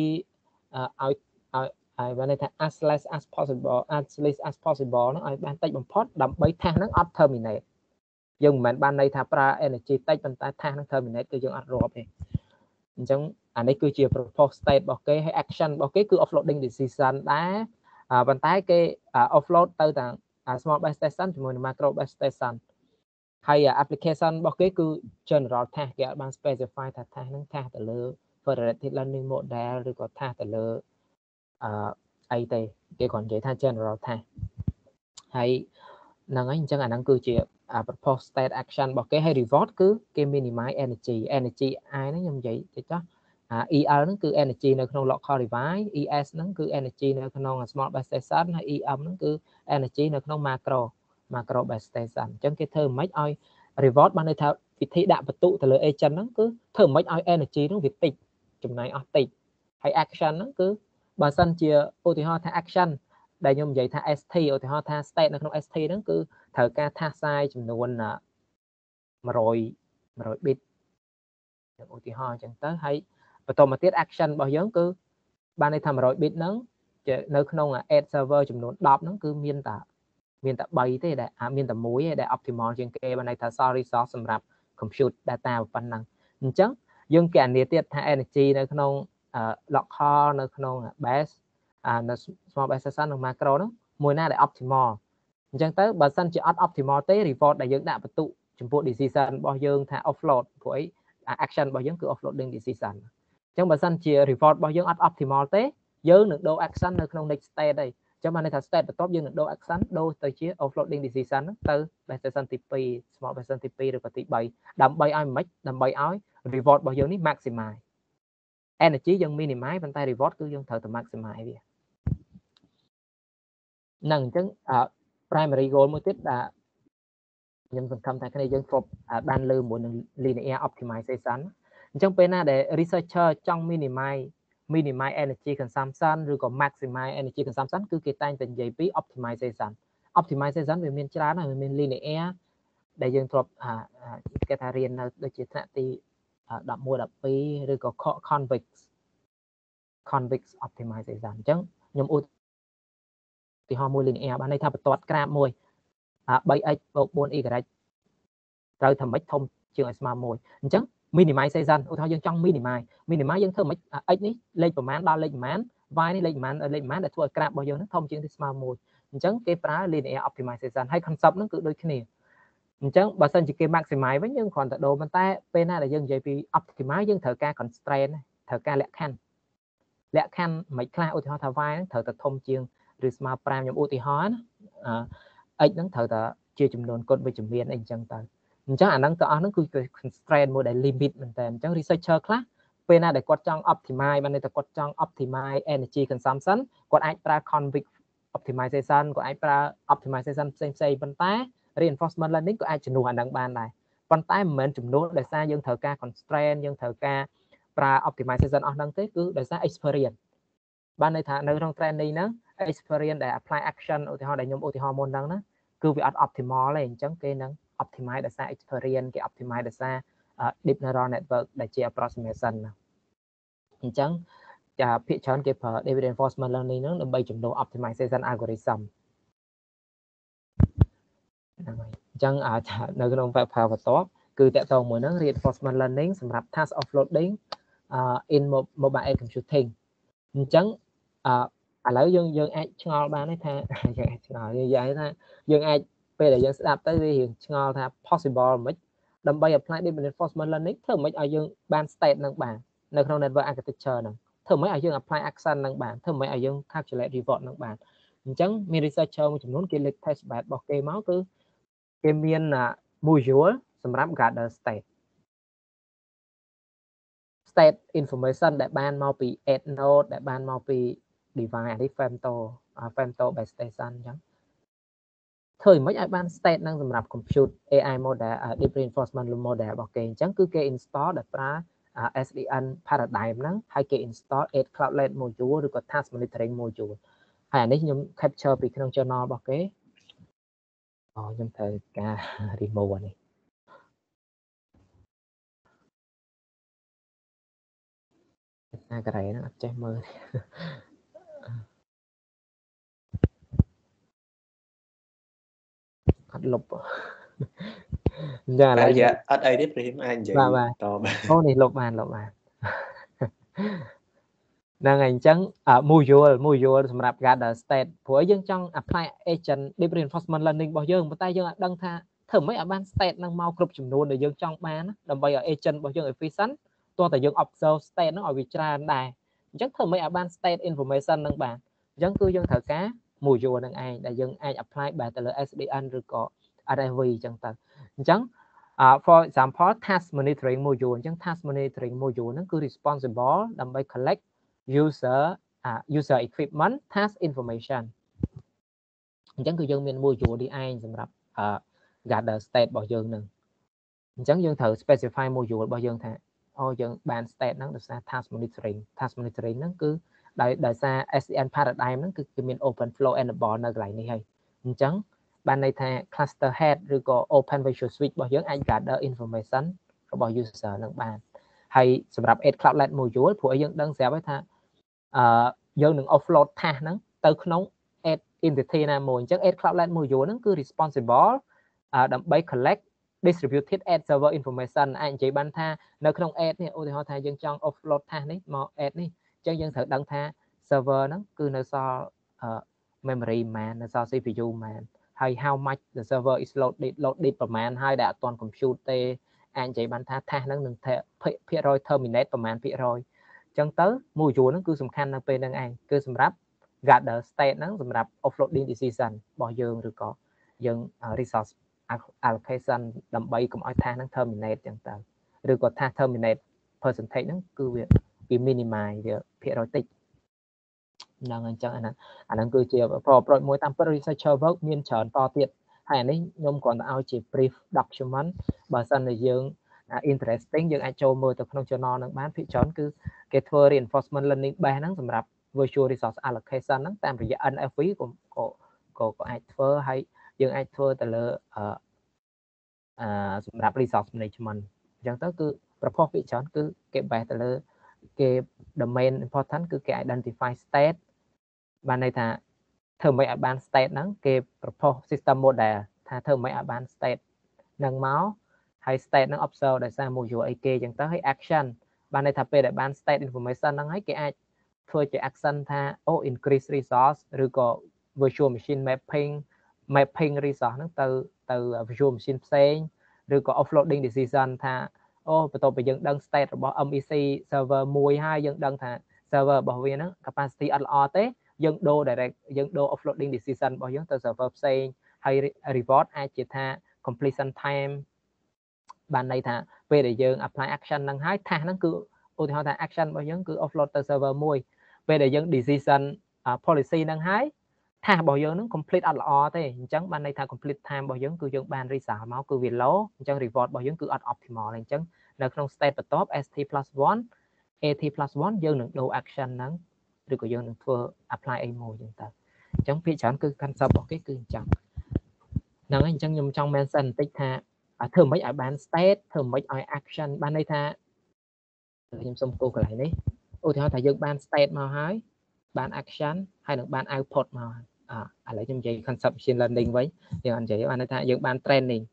ឲ្យបានន័យថា as less as possible ហ្នឹងឲ្យបានតិចបំផុតដើម្បី task ហ្នឹងអត់ terminate យើងមិនមែនបានន័យថាប្រើ energy តិចប៉ុន្តែ task ហ្នឹង terminate គឺយើងអត់រាប់ទេអញ្ចឹងអានេះគឺជា proposed state របស់គេហើយ action របស់គេគឺ offloading decision ដែរប៉ុន្តែគេ offload ទៅទាំង small base station ជាមួយនឹង macro base station hay application របស់គេគឺ general task គេអត់បាន specify ថា task ហ្នឹង task ទៅលើ federated learning model ឬក៏ task ទៅលើអីទេគេគ្រាន់និយាយថា general task ហើយហ្នឹងហើយអញ្ចឹងអាហ្នឹងគឺជា propose state action របស់គេហើយ reward គឺគេ minimize energy I ហ្នឹងខ្ញុំនិយាយតិចចុះEL ហ្នឹងគឺ energy នៅក្នុង local device ES ហ្នឹងគឺ energy នៅក្នុង small base station ហើយ EM ហ្នឹងគឺ energy នៅក្នុង macro base station អញ្ចឹងគេធ្វើមិនឲ្យ reward បានន័យថាវិធីដាក់បន្ទុកទៅលើ agent ហ្នឹងគឺធ្វើមិនឲ្យ energy ហ្នឹងវាតិចចំណាយអស់តិចហើយ action ហ្នឹងគឺបើសិនជាឧទាហរណ៍ថា action ដែលខ្ញុំនិយាយថា ST ឧទាហរណ៍ថា state នៅក្នុង ST ហ្នឹងគឺត្រូវការ task size ចំនួន100 bit ឧទាហរណ៍អញ្ចឹងទៅហើយបន្តមកទៀត action របស់យើងគឺបានន័យថា100 bit ហ្នឹងនៅក្នុង add server ចំនួន10ហ្នឹងគឺមានតែ3ទេដែលមានតែ1ទេដែល optimal ជាងគេបានន័យថា solve resource សម្រាប់ compute data ប៉ុណ្ណឹងអញ្ចឹងយើងគណនាទៀតថា energy នៅក្នុង local នៅក្នុង base នៅ small base station និង macro ហ្នឹងមួយណាដែល optimal អញ្ចឹងទៅបើសិនជាអត់ optimal ទេ reward ដែលយើងដាក់បន្ទុកចំពោះ decision របស់យើងថា offload ព្រោះអី action របស់យើងគឺ offloading decision អញ្ចឹងបើសិនជា reward របស់យើងអត់ optimal ទេយើងនឹងដូរ action នៅក្នុង next state ទេអញ្ចឹងបានន័យថា state បន្ទាប់យើងនឹងដូរ action ដូរទៅជា offloading decision ទៅ base station ទី2 small base station ទី2ឬក៏ទី3ដើម្បីឲ្យមិនដើម្បីឲ្យ reward របស់យើងនេះ maximize energy យើង minimize ប៉ុន្តែ reward គឺយើងត្រូវតែ maximize វាហ្នឹងអញ្ចឹងprimary goal មួយទៀតខ្ញុំសង្ឃឹមថាគ្នាយើងធ្លាប់បានលើមួយនឹង linear optimization អញ្ចឹងពេលណាដែល researcher ចង់ minimize energy consumption ឬក៏ maximize energy consumption គឺគេតែងតែនិយាយពី optimization វាមានច្រើនហើយវាមាន linear ដែលយើងធ្លាប់គេថារៀននៅដូចជាថ្នាក់ទី11 12ឬក៏ convex optimization អញ្ចឹងខ្ញុំឧទាហរណ៍មួយ linear បានន័យថាបន្ទាត់ក្រាបមួយ 3x + 4y ត្រូវធ្វើម៉េចធំជាងឲ្យស្មើ1អញ្ចឹង minimization ឧទាហរណ៍យើងចង់ minimize យើងធ្វើម៉េច x នេះលេខប្រមាណដល់លេខប្រមាណ y នេះលេខប្រមាណដល់លេខប្រមាណដែលធ្វើឲ្យក្រាបរបស់យើងហ្នឹងធំជាងឬស្មើ1អញ្ចឹងគេប្រើ linear optimization ហើយ concept ហ្នឹងគឺដូចគ្នាអញ្ចឹងបើសិនជាគេ maximize វិញយើងគ្រាន់តែដូរប៉ុន្តែពេលណាដែលយើងនិយាយពី optimize យើងត្រូវការ constraint ត្រូវការលក្ខខណ្ឌមិនខ្លះឧទាហរណ៍ថា y ហ្នឹងត្រូវតែធំជាងឬស្មើ5ខ្ញុំឧទាហរណ៍ណាx ហ្នឹងត្រូវតែជាចំនួនគុណវិជ្ជមានអីអញ្ចឹងទៅអញ្ចឹងអាហ្នឹងទាំងអស់ហ្នឹងគឺ constraint មួយដែល limit មែនតើអញ្ចឹង researcher ខ្លះពេលណាដែលគាត់ចង់ optimize បានន័យថាគាត់ចង់ optimize energy consumption គាត់អាចប្រើ convex optimization គាត់អាចប្រើ optimization ផ្សេងប៉ុន្តែ reinforcement learning ក៏អាចជំនួសអាហ្នឹងបានដែរប៉ុន្តែមិនមែនជំនួសដោយសារយើងត្រូវការ constraint យើងត្រូវការប្រើ optimization អស់ហ្នឹងទេគឺដោយសារ experience បានន័យថានៅក្នុង training ហ្នឹង experience ដែល apply action ឧទាហរណ៍ដែលខ្ញុំឧទាហរណ៍មុនហ្នឹងណាគឺវាអត់ optimal ទេអញ្ចឹងគេនឹង optimize ដោយសារ experience គេ optimize ដោយសារ deep neural network ដែលជា approximation អញ្ចឹងភាគច្រើនគេប្រើ reinforcement learning ហ្នឹងដើម្បីជំនួស optimization algorithm ហ្នឹងហើយអញ្ចឹងនៅក្នុង web file បន្ទាប់គឺតកតងមួយហ្នឹង reinforcement learning សម្រាប់ task offloading in mobile edge computing អញ្ចឹងឥឡូវយើងអាចឆ្ងល់បានថាយើងអាចឆ្ងល់និយាយថាយើងអាចពេលដែលយើងស្ដាប់ទៅវារៀងឆ្ងល់ថា possible មិនដើម្បី apply deep reinforcement learning ធ្វើមិនឲ្យយើងបាន state នឹងបាននៅក្នុង network architecture ហ្នឹងធ្វើមិនឲ្យយើង apply action នឹងបានធ្វើមិនឲ្យយើង calculate reward នឹងបានអញ្ចឹងមាន researcher មួយចំនួនគេលើក test bed របស់គេមកគឺគេមាន module សម្រាប់ gather state information ដែលបានមកពី add node ដែលបានមកពី device នេះ femto base station អញ្ចឹងធ្វើមិនឲ្យបាន state ហ្នឹងសម្រាប់ compute AI model deep reinforcement model របស់គេអញ្ចឹងគឺគេ install ដោយប្រើ SDN paradigm ហ្នឹងហើយគេ install 8 cloudlet module ឬក៏ task monitoring module ហើយអានេះខ្ញុំ capture ពីក្នុង journal របស់គេខ្ញុំត្រូវការ remove អានេះអាការ៉េហ្នឹងអត់ចេះមើលអត់លុបចាឥឡូវអត់អីទេព្រមអាចនិយាយតបានអូនេះលុបបានហ្នឹងហើយអញ្ចឹង module សម្រាប់ gather state ព្រោះយើងចង់ apply agent deep reinforcement learning របស់យើងប៉ុន្តែយើងអត់ដឹងថា thử mấy ở ban state năng mau group chủng nôn để dương trong ban đầm bay ở agent bao dương efficient to tại dương observe state nó ở vị trí đài chắc thử mấy ở ban state information năng bàn chẳng cứ dương thở cá mùi rùa năng ai để dương ai apply bài từ SDN rồi có RV chẳng tờ chẳng for example task monitoring module chẳng task monitoring module nó cứ responsible đầm bay collect user equipment task information chẳng cứ dương miền module đi ai sầmรับgather state bao dương nè chẳng dương thử specify module bao dương thà dương ban state nó được ra task monitoring nó cứ đại ra SDN paradigm nó cứ miền open flow and ball nó lại này hay chẳng ban này thà cluster head rồi có open visual switch bao dương ai gather information của bao user nó ban hay sầmรับ edge cloudlet module của dương đang sẽ với thà dương đừng offload thà nó từ khống edge entity nào một chắc edge cloudlet module nó cứ responsible đậm bay collect distributed edge server information anh chỉ ban tha nơi trong edge này ô thì họ thay dân trong offload tha này mà edge này chân dân thử đăng tha server nó cứ nơi so memory mà nơi so CPU mà hay how much the server is loadedประมาณให้đã toàn computer anh chỉ ban tha nó đừng thể phía rồi terminate ประมาณphía rồi chân tới mùi chúa nó cứสำคัญnăng bên năng anh cứสำหรับ gather state nóสำหรับ offloading decision bỏ dương rồi có dương resource allocation đầm bay cũng ai tha nó terminate chẳng tờ rồi có tha terminate percentage nó cứ việc minimize việc phía rồi tích năng chẳng anh cứ chia vào rồi mỗi tam researcher work miên chọn to tiệt hay này nhôm còn ao chỉ brief document bà sân là dương interesting dương ai cho mơ từ không cho nó năng bán phía chọn cứ cái thua reinforcement learning ba năngสำหรับ virtual resource allocation năng tam rồi NFV của ai thua hay dương ai thua từ lơ សម្រាប់ resource management អញ្ចឹងទៅគឺប្រភពវិចរគឺគេបែរទៅលើគេ domain important គឺគេ identify state បានន័យថាធ្វើមិនឲ្យបាន state ហ្នឹងគេប្រភព system model ថាធ្វើមិនឲ្យបាន state ហ្នឹងមកហើយ state ហ្នឹង observe ដោយសារ module អីគេអញ្ចឹងទៅហើយ action បានន័យថាពេលដែលបាន state information ហ្នឹងហើយគេអាចធ្វើជា action ថា increase resource ឬក៏ virtual machine mapping resource ហ្នឹងទៅ virtual machine ផ្សេងឬក៏ offloading decision ថាបន្ទាប់ពីយើងដឹង state របស់ MEC server មួយហើយយើងដឹងថា server របស់វាហ្នឹង capacity អត់ល្អទេយើងដូរ direct យើងដូរ offloading decision របស់យើងទៅ server ផ្សេងហើយ reward អាចជាថា completion time បានន័យថាពេលដែលយើង apply action ហ្នឹងហើយ task ហ្នឹងគឺឧទាហរណ៍ថា action របស់យើងគឺ offload ទៅ server មួយពេលដែលយើង decision policy ហ្នឹងហើយថារបស់យើងនឹង complete អត់ល្អទេអញ្ចឹងបានន័យថា complete time របស់យើងគឺយើងបាន result មកគឺវា low អញ្ចឹង reward របស់យើងគឺអត់ optimal ទេអញ្ចឹងនៅក្នុង state បន្ទាប់ ST+1 AT+1 យើងនឹងដូរ action ហ្នឹងឬក៏យើងនឹងធ្វើ apply អីមួយអញ្ចឹងទៅអញ្ចឹងភាគច្រើនគឺ concept របស់គេគឺអញ្ចឹងហ្នឹងហើយអញ្ចឹងខ្ញុំចង់ mention បន្តិចថាធ្វើមិនឲ្យបាន state ធ្វើមិនឲ្យ action បានន័យថាខ្ញុំសុំគោលកន្លែងនេះឧទាហរណ៍ថាយើងបាន state មកហើយបាន action ហើយនឹងបាន output មកឥឡូវខ្ញុំនិយាយ concept machine learning វិញយើងនិយាយបានន័យថាយើងបាន training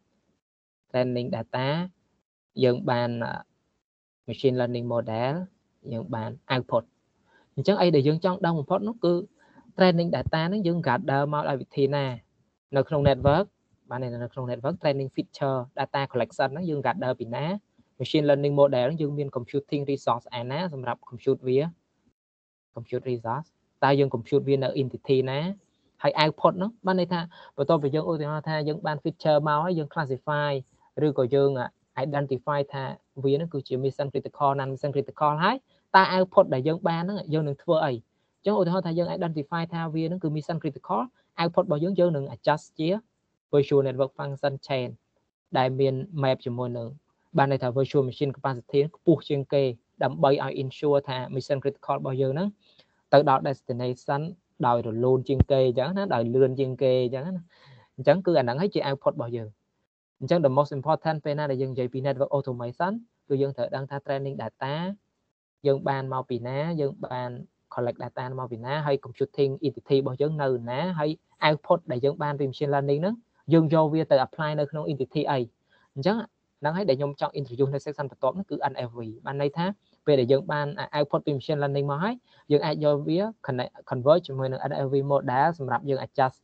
data យើងបាន machine learning model យើងបាន output អញ្ចឹងអីដែលយើងចង់ដឹងបំផុតនោះគឺ training data ហ្នឹងយើង gather មកដោយវិធីណានៅក្នុង network បាននៅក្នុង network training feature data collection ហ្នឹងយើង gather ពីណា machine learning model ហ្នឹងយើងមាន computing resource ឯណាសម្រាប់ compute វា compute resource តើយើង compute វានៅ entity ណាហើយ output ហ្នឹងបានន័យថាបន្ទាប់ពីយើងឧទាហរណ៍ថាយើងបាន feature មកហើយយើង classify ឬក៏យើង identify ថាវាហ្នឹងគឺជា mission critical non mission critical ហើយតើ output ដែលយើងបានហ្នឹងយើងនឹងធ្វើអីអញ្ចឹងឧទាហរណ៍ថាយើង identify ថាវាហ្នឹងគឺ mission critical output របស់យើងនឹង adjust ជា virtual network function chain ដែលមាន map ជាមួយនឹងបានន័យថា virtual machine capacity ខ្ពស់ជាងគេដើម្បីឲ្យ ensure ថា mission critical របស់យើងហ្នឹងទៅដល់ destination ដោយរលូនជាងគេអញ្ចឹងណាដោយលឿនជាងគេអញ្ចឹងណាអញ្ចឹងគឺអាហ្នឹងហើយជា output របស់យើងអញ្ចឹង the most important ពេលណាដែលយើងនិយាយពី network automation គឺយើងត្រូវដឹងថា training data យើងបានមកពីណាយើងបាន collect data មកពីណាហើយ computing entity របស់យើងនៅណាហើយ output ដែលយើងបានពី machine learning ហ្នឹងយើងយកវាទៅ apply នៅក្នុង entity អីអញ្ចឹងហ្នឹងហើយដែលខ្ញុំចង់ introduce នៅ section បន្ទាប់នោះគឺ NFV បានន័យថាពេលដែលយើងបាន output ពី machine learning មកហើយយើងអាចយកវា convert ជាមួយនឹង NFV model សម្រាប់យើង adjust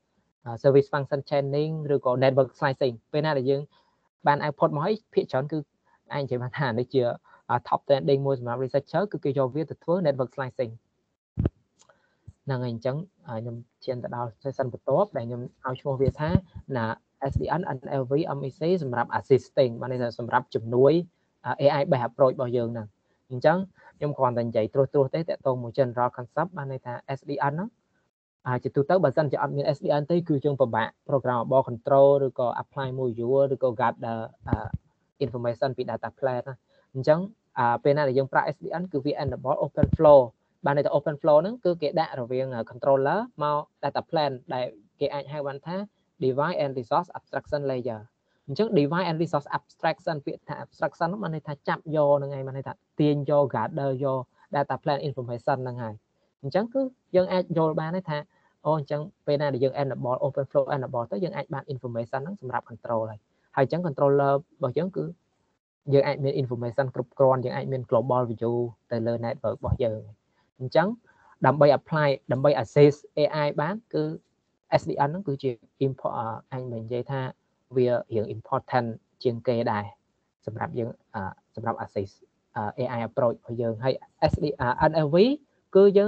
service function chaining ឬក៏ network slicing ពេលណាដែលយើងបាន output មកឲ្យភាគច្រើនគឺអាចនិយាយថានេះជា top trending មួយសម្រាប់ researcher គឺគេយកវាទៅធ្វើ network slicing ហ្នឹងហើយអញ្ចឹងខ្ញុំឈានទៅដល់ session បន្ទាប់ដែលខ្ញុំឲ្យឈ្មោះវាថាណា SDN NLV MEC សម្រាប់ assisting បានន័យថាសម្រាប់ជំនួយ AI based approach របស់យើងហ្នឹងអញ្ចឹងខ្ញុំគ្រាន់តែនិយាយត្រួសទេតាក់ទងមួយ general concept បានន័យថា SDN ហ្នឹងជាទូទៅបើសិនជាអត់មាន SDN ទេគឺយើងពិបាក programmable control ឬក៏ apply module ឬក៏ gather information ពី data plan ណាអញ្ចឹងពេលណាដែលយើងប្រើ SDN គឺវា enable open flow បានន័យថា open flow ហ្នឹងគឺគេដាក់រវាង controller មក data plan ដែលគេអាចហៅបានថា device and resource abstraction layer អញ្ចឹង device and resource abstraction ពាក្យថា abstraction ហ្នឹងបានន័យថាចាប់យកហ្នឹងហើយបានន័យថាទាញយក gather យក data plan information ហ្នឹងហើយអញ្ចឹងគឺយើងអាចយល់បានថាអូអញ្ចឹងពេលណាដែលយើង enable open flow enable ទៅយើងអាចបាន information ហ្នឹងសម្រាប់ control ហើយអញ្ចឹង controller របស់យើងគឺយើងអាចមាន information គ្រប់គ្រាន់យើងអាចមាន global view ទៅលើ network របស់យើងអញ្ចឹងដើម្បី apply ដើម្បី access AI បានគឺ SDN ហ្នឹងគឺជា អាចនិយាយថាវារៀង important ជាងគេដែរសម្រាប់យើងសម្រាប់ access AI approach របស់យើងហើយ NLV គឺយើង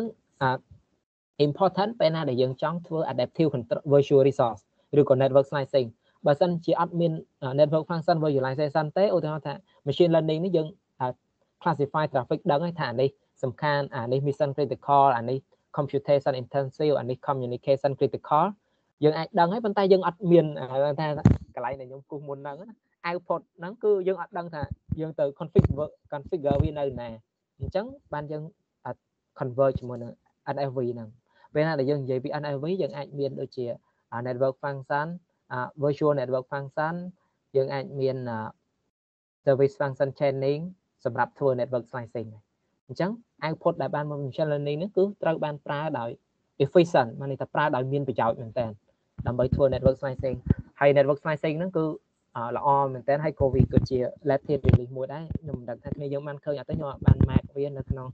important ពេលណាដែលយើងចង់ធ្វើ adaptive virtual resource ឬក៏ network slicing បើសិនជាអត់មាន network function visualization ទេឧទាហរណ៍ថា machine learning នេះយើង classify traffic ដឹងហើយថាអានេះសំខាន់អានេះ mission critical អានេះ computation intensive អានេះ communication critical យើងអាចដឹងហើយប៉ុន្តែយើងអត់មានថាកន្លែងដែលខ្ញុំគូសមុនហ្នឹង output ហ្នឹងគឺយើងអត់ដឹងថាយើងទៅ configure វានៅណាអញ្ចឹងបានយើង convert ជាមួយនឹង NLV ហ្នឹងពេលណាដែលយើងនិយាយពី NLV យើងអាចមានដូចជា network function virtual network function យើងអាចមាន service function chaining សម្រាប់ធ្វើ network slicing អញ្ចឹង output ដែលបានមក machine learning នេះគឺត្រូវបានប្រើដោយ efficient មានន័យថាប្រើដោយមានប្រយោជន៍មែនតើដើម្បីធ្វើ network slicing ហើយ network slicing ហ្នឹងគឺល្អមែនតើហើយក៏វាគឺជា latest release មួយដែរខ្ញុំមិនដឹងថាគ្នាយើងបានឃើញអត់ទេខ្ញុំបាន mark វានៅក្នុង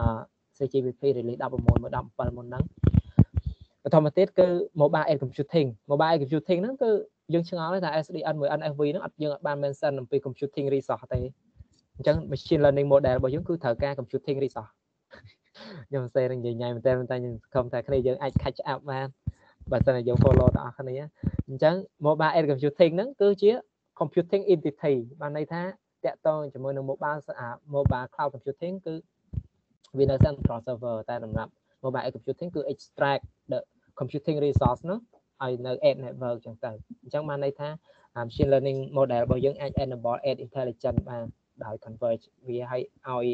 CGPP release 16 17មុនហ្នឹងបន្តមកទៀតគឺ mobile edge computing ហ្នឹងគឺយើងឆ្ងល់ថា SDN មួយ NFV ហ្នឹងយើងអត់បាន mention អំពី computing resource ទេអញ្ចឹង machine learning model របស់យើងគឺត្រូវការ computing resource ខ្ញុំសេនឹងនិយាយញ៉ៃមែនតើខ្ញុំសង្ឃឹមថាគ្នាយើងអាច catch up បានបើសិនជាយើង follow ទាំងអស់គ្នាអញ្ចឹង mobile edge computing ហ្នឹងគឺជា computing entity បានន័យថាតាក់ទងជាមួយនឹង mobile cloud computing គឺវានៅ central server តែសម្រាប់ mobile edge computing គឺ extract the computing resource នោះឲ្យនៅ edge network ចឹងទៅអញ្ចឹងបានន័យថា machine learning model របស់យើងអាច enable edge intelligence បានដោយ converge វាឲ្យ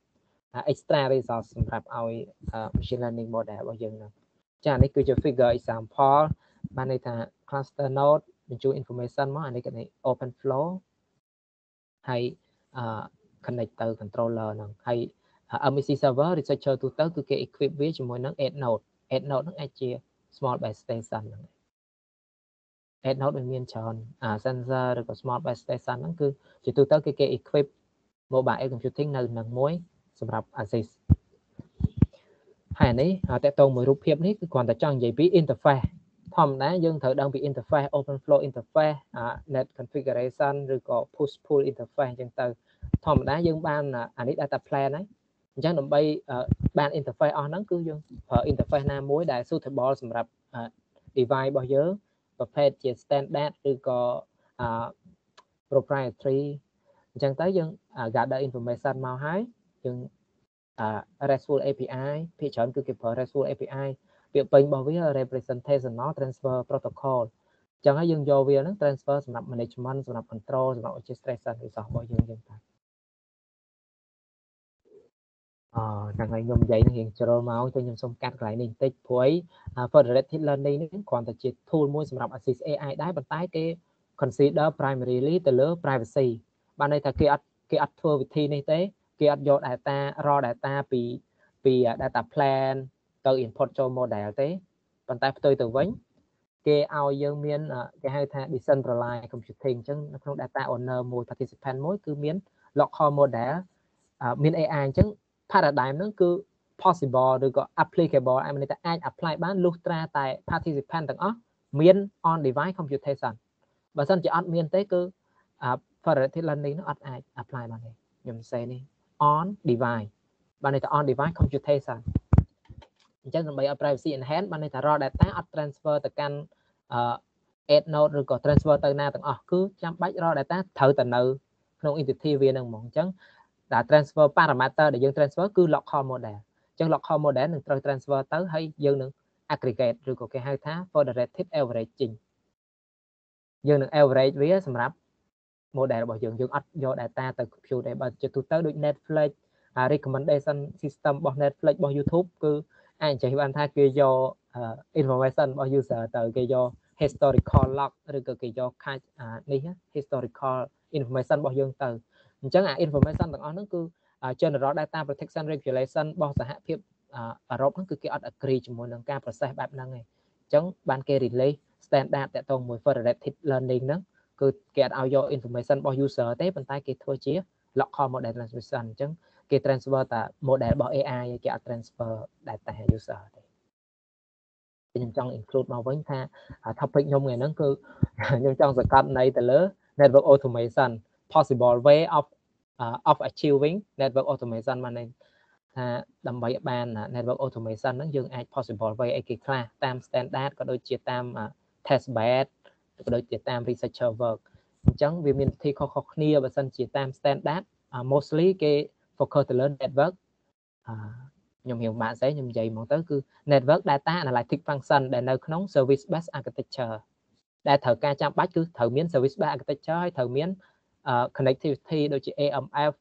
extra resource សម្រាប់ឲ្យ machine learning model របស់យើងហ្នឹងចានេះគឺជា figure example បានន័យថា cluster node បញ្ជូន information មកអានេះគេ open flow ហើយ connect ទៅ controller ហ្នឹងហើយ MEC server researcher ទូទៅគឺគេ equip វាជាមួយនឹង edge node ហ្នឹងអាចជា small base station ហ្នឹង edge node វាមានច្រើនsensor ឬក៏ small base station ហ្នឹងគឺជាទូទៅគេ equip mobile edge computing នៅនឹងមួយសម្រាប់ access ហើយនេះតើតើមួយរូបភាពនេះគឺគ្រាន់តែចង់និយាយពី interface ធម្មតាយើងត្រូវដឹងពី interface open flow interface net configuration ឬក៏ push pull interface អញ្ចឹងទៅធម្មតាយើងបានអានេះ data plan ហើយអញ្ចឹងដើម្បីបាន interface អស់ហ្នឹងគឺយើងប្រើ interface ណាមួយដែល suitable សម្រាប់ device របស់យើងប្រភេទជា standard ឬក៏ proprietary អញ្ចឹងទៅយើង gather information មកហើយយើងRESTful API ភាគច្រើនគឺគេប្រើ RESTful API ពាក្យពេញរបស់វា representational transfer protocol អញ្ចឹងហើយយើងយកវាហ្នឹង transfer សម្រាប់ management សម្រាប់ control សម្រាប់ orchestration resource របស់យើងចឹងទៅចឹងហើយខ្ញុំនិយាយនឹងរៀងជ្រុលមកទៅខ្ញុំសូមកាត់កន្លែងនេះបន្តិចព្រោះfederated learning នេះគ្រាន់តែជា tool មួយសម្រាប់ assist AI ដែរប៉ុន្តែគេ consider primarily ទៅលើ privacy បានន័យថាគេអត់ធ្វើវិធីនេះទេគេអត់យក data raw data ពី data plan ទៅ input ចូល model ទេប៉ុន្តែផ្ទុយទៅវិញគេឲ្យយើងមានគេហៅថា decentralized computing អញ្ចឹងនៅក្នុង data owner មួយ participant មួយគឺមាន local model មាន AI អញ្ចឹង paradigm ហ្នឹងគឺ possible ឬក៏ applicable អាច apply បានលុះត្រាតែ participant ទាំងអស់ miền on device computation và sân chỉ miền tới cứ federated learning nó ai apply bằng này nhầm say đi on device bằng này là on device computation chắc là bây privacy enhance bằng này là raw data transfer từ căn add node rồi có transfer từ na từng cứ chăm bách raw data thử từ nơiក្នុង entity វានឹងហ្មងអញ្ចឹងតែ transfer parameter ដែលយើង transfer គឺ local model អញ្ចឹង local model នឹងត្រូវ transfer ទៅហើយយើងនឹង aggregate ឬក៏គេហៅថា federated averaging យើងនឹង average វាសម្រាប់ model របស់យើងអត់យក data ទៅ compute ទេបើជាទូទៅដូច Netflix recommendation system របស់ Netflix របស់ YouTube គឺអាចនិយាយបានថាគេយក information របស់ user ទៅគេយក historical log ឬក៏គេយក cache នេះ historical information របស់យើងទៅអញ្ចឹង information ទាំងអស់ហ្នឹងគឺ general data protection regulation របស់សហភាពអឺរ៉ុបហ្នឹងគឺគេអត់ agree ជាមួយនឹងការ process បែបហ្នឹងឯងអញ្ចឹងបានគេ release standard តាក់ទងមួយ federated learning ហ្នឹងគឺគេអត់ឲ្យយក information របស់ user ទេប៉ុន្តែគេធ្វើជា local model transmission អញ្ចឹងគេ transfer តា model របស់ AI គេអត់ transfer data user ទេខ្ញុំចង់ include មកវិញថា topic ខ្ញុំថ្ងៃហ្នឹងគឺខ្ញុំចង់សង្កត់ន័យទៅលើ network automation possible way of achieving network automation មកនេះថាដើម្បីបាន network automation ហ្នឹងយើងអាច possible way អីគេខ្លះតាម standard ក៏ដូចជាតាម test bed ក៏ដូចជាតាម researcher work អញ្ចឹងវាមានវិធីខុសៗគ្នាបើសិនជាតាម standard mostly គេ focus ទៅលើ network ខ្ញុំរៀងបាក់ស្អីខ្ញុំនិយាយហ្មងទៅគឺ network data analytic function ដែលនៅក្នុង service based architecture ដែលត្រូវការចាំបាច់គឺត្រូវមាន service based architecture ហើយត្រូវមាន connectivity ដូចជា AMF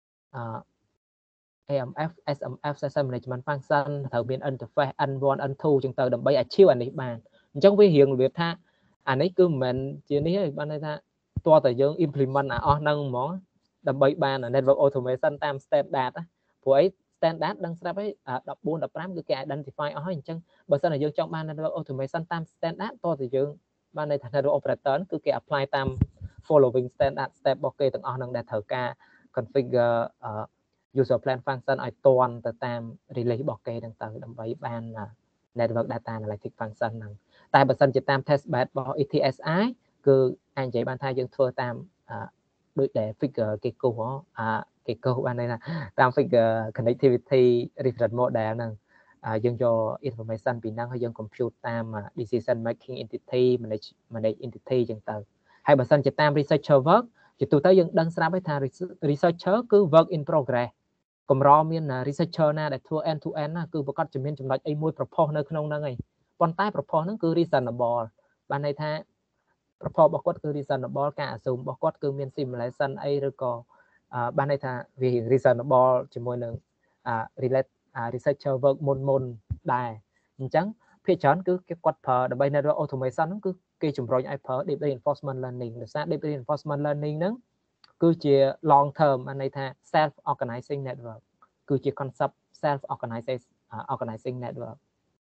SMF system management function ត្រូវមាន interface N1 N2 ចឹងទៅដើម្បី achieve អានេះបានអញ្ចឹងវារៀងរបៀបថាអានេះគឺមិនមែនជានេះទេបានន័យថាតើតើយើង implement អស់ហ្នឹងហ្មងដើម្បីបាន network automation តាម standard ព្រោះអី standard ដឹងស្រាប់ហើយ14 15គឺគេ identify អស់ហើយអញ្ចឹងបើសិនតែយើងចង់បាន network automation តាម standard តើតើយើងបានន័យថា network operator គឺគេ apply តាម following standard step របស់គេទាំងអស់ហ្នឹងដែលត្រូវការ configure user plan function ឲ្យតន់ទៅតាម release របស់គេហ្នឹងទៅដើម្បីបាន network data analytic function ហ្នឹងតែបើសិនជាតាម test bed របស់ ETSI គឺអាចនិយាយបានថាយើងធ្វើតាមដូចដែល figure គេគូសគេគូសបានន័យថាតាម figure connectivity reference model ហ្នឹងយើងយក information ពីហ្នឹងហើយយើង compute តាម decision making entity manage entity ចឹងទៅហើយបើសិនជាតាម researcher work ជាទូទៅយើងដឹងស្រាប់ហើយថា researcher គឺ work in progress កម្រមាន researcher ណាដែលធ្វើ end to end ណាគឺប្រកាសជាមានចំណុចអីមួយ propose នៅក្នុងហ្នឹងឯងប៉ុន្តែ propose ហ្នឹងគឺ reasonable បានន័យថា propose របស់គាត់គឺ reasonable ការ assume របស់គាត់គឺមាន simulation អីឬក៏បានន័យថាវា reasonable ជាមួយនឹងrelate researcher work មុនដែរអញ្ចឹងភាគច្រើនគឺគេគាត់ប្រើដើម្បី network automation ហ្នឹងគឺគេជំរុញឲ្យប្រើ deep reinforcement learning ដោយសារ deep reinforcement learning ហ្នឹងគឺជា long term បានន័យថា self organizing network គឺជា concept self organizing network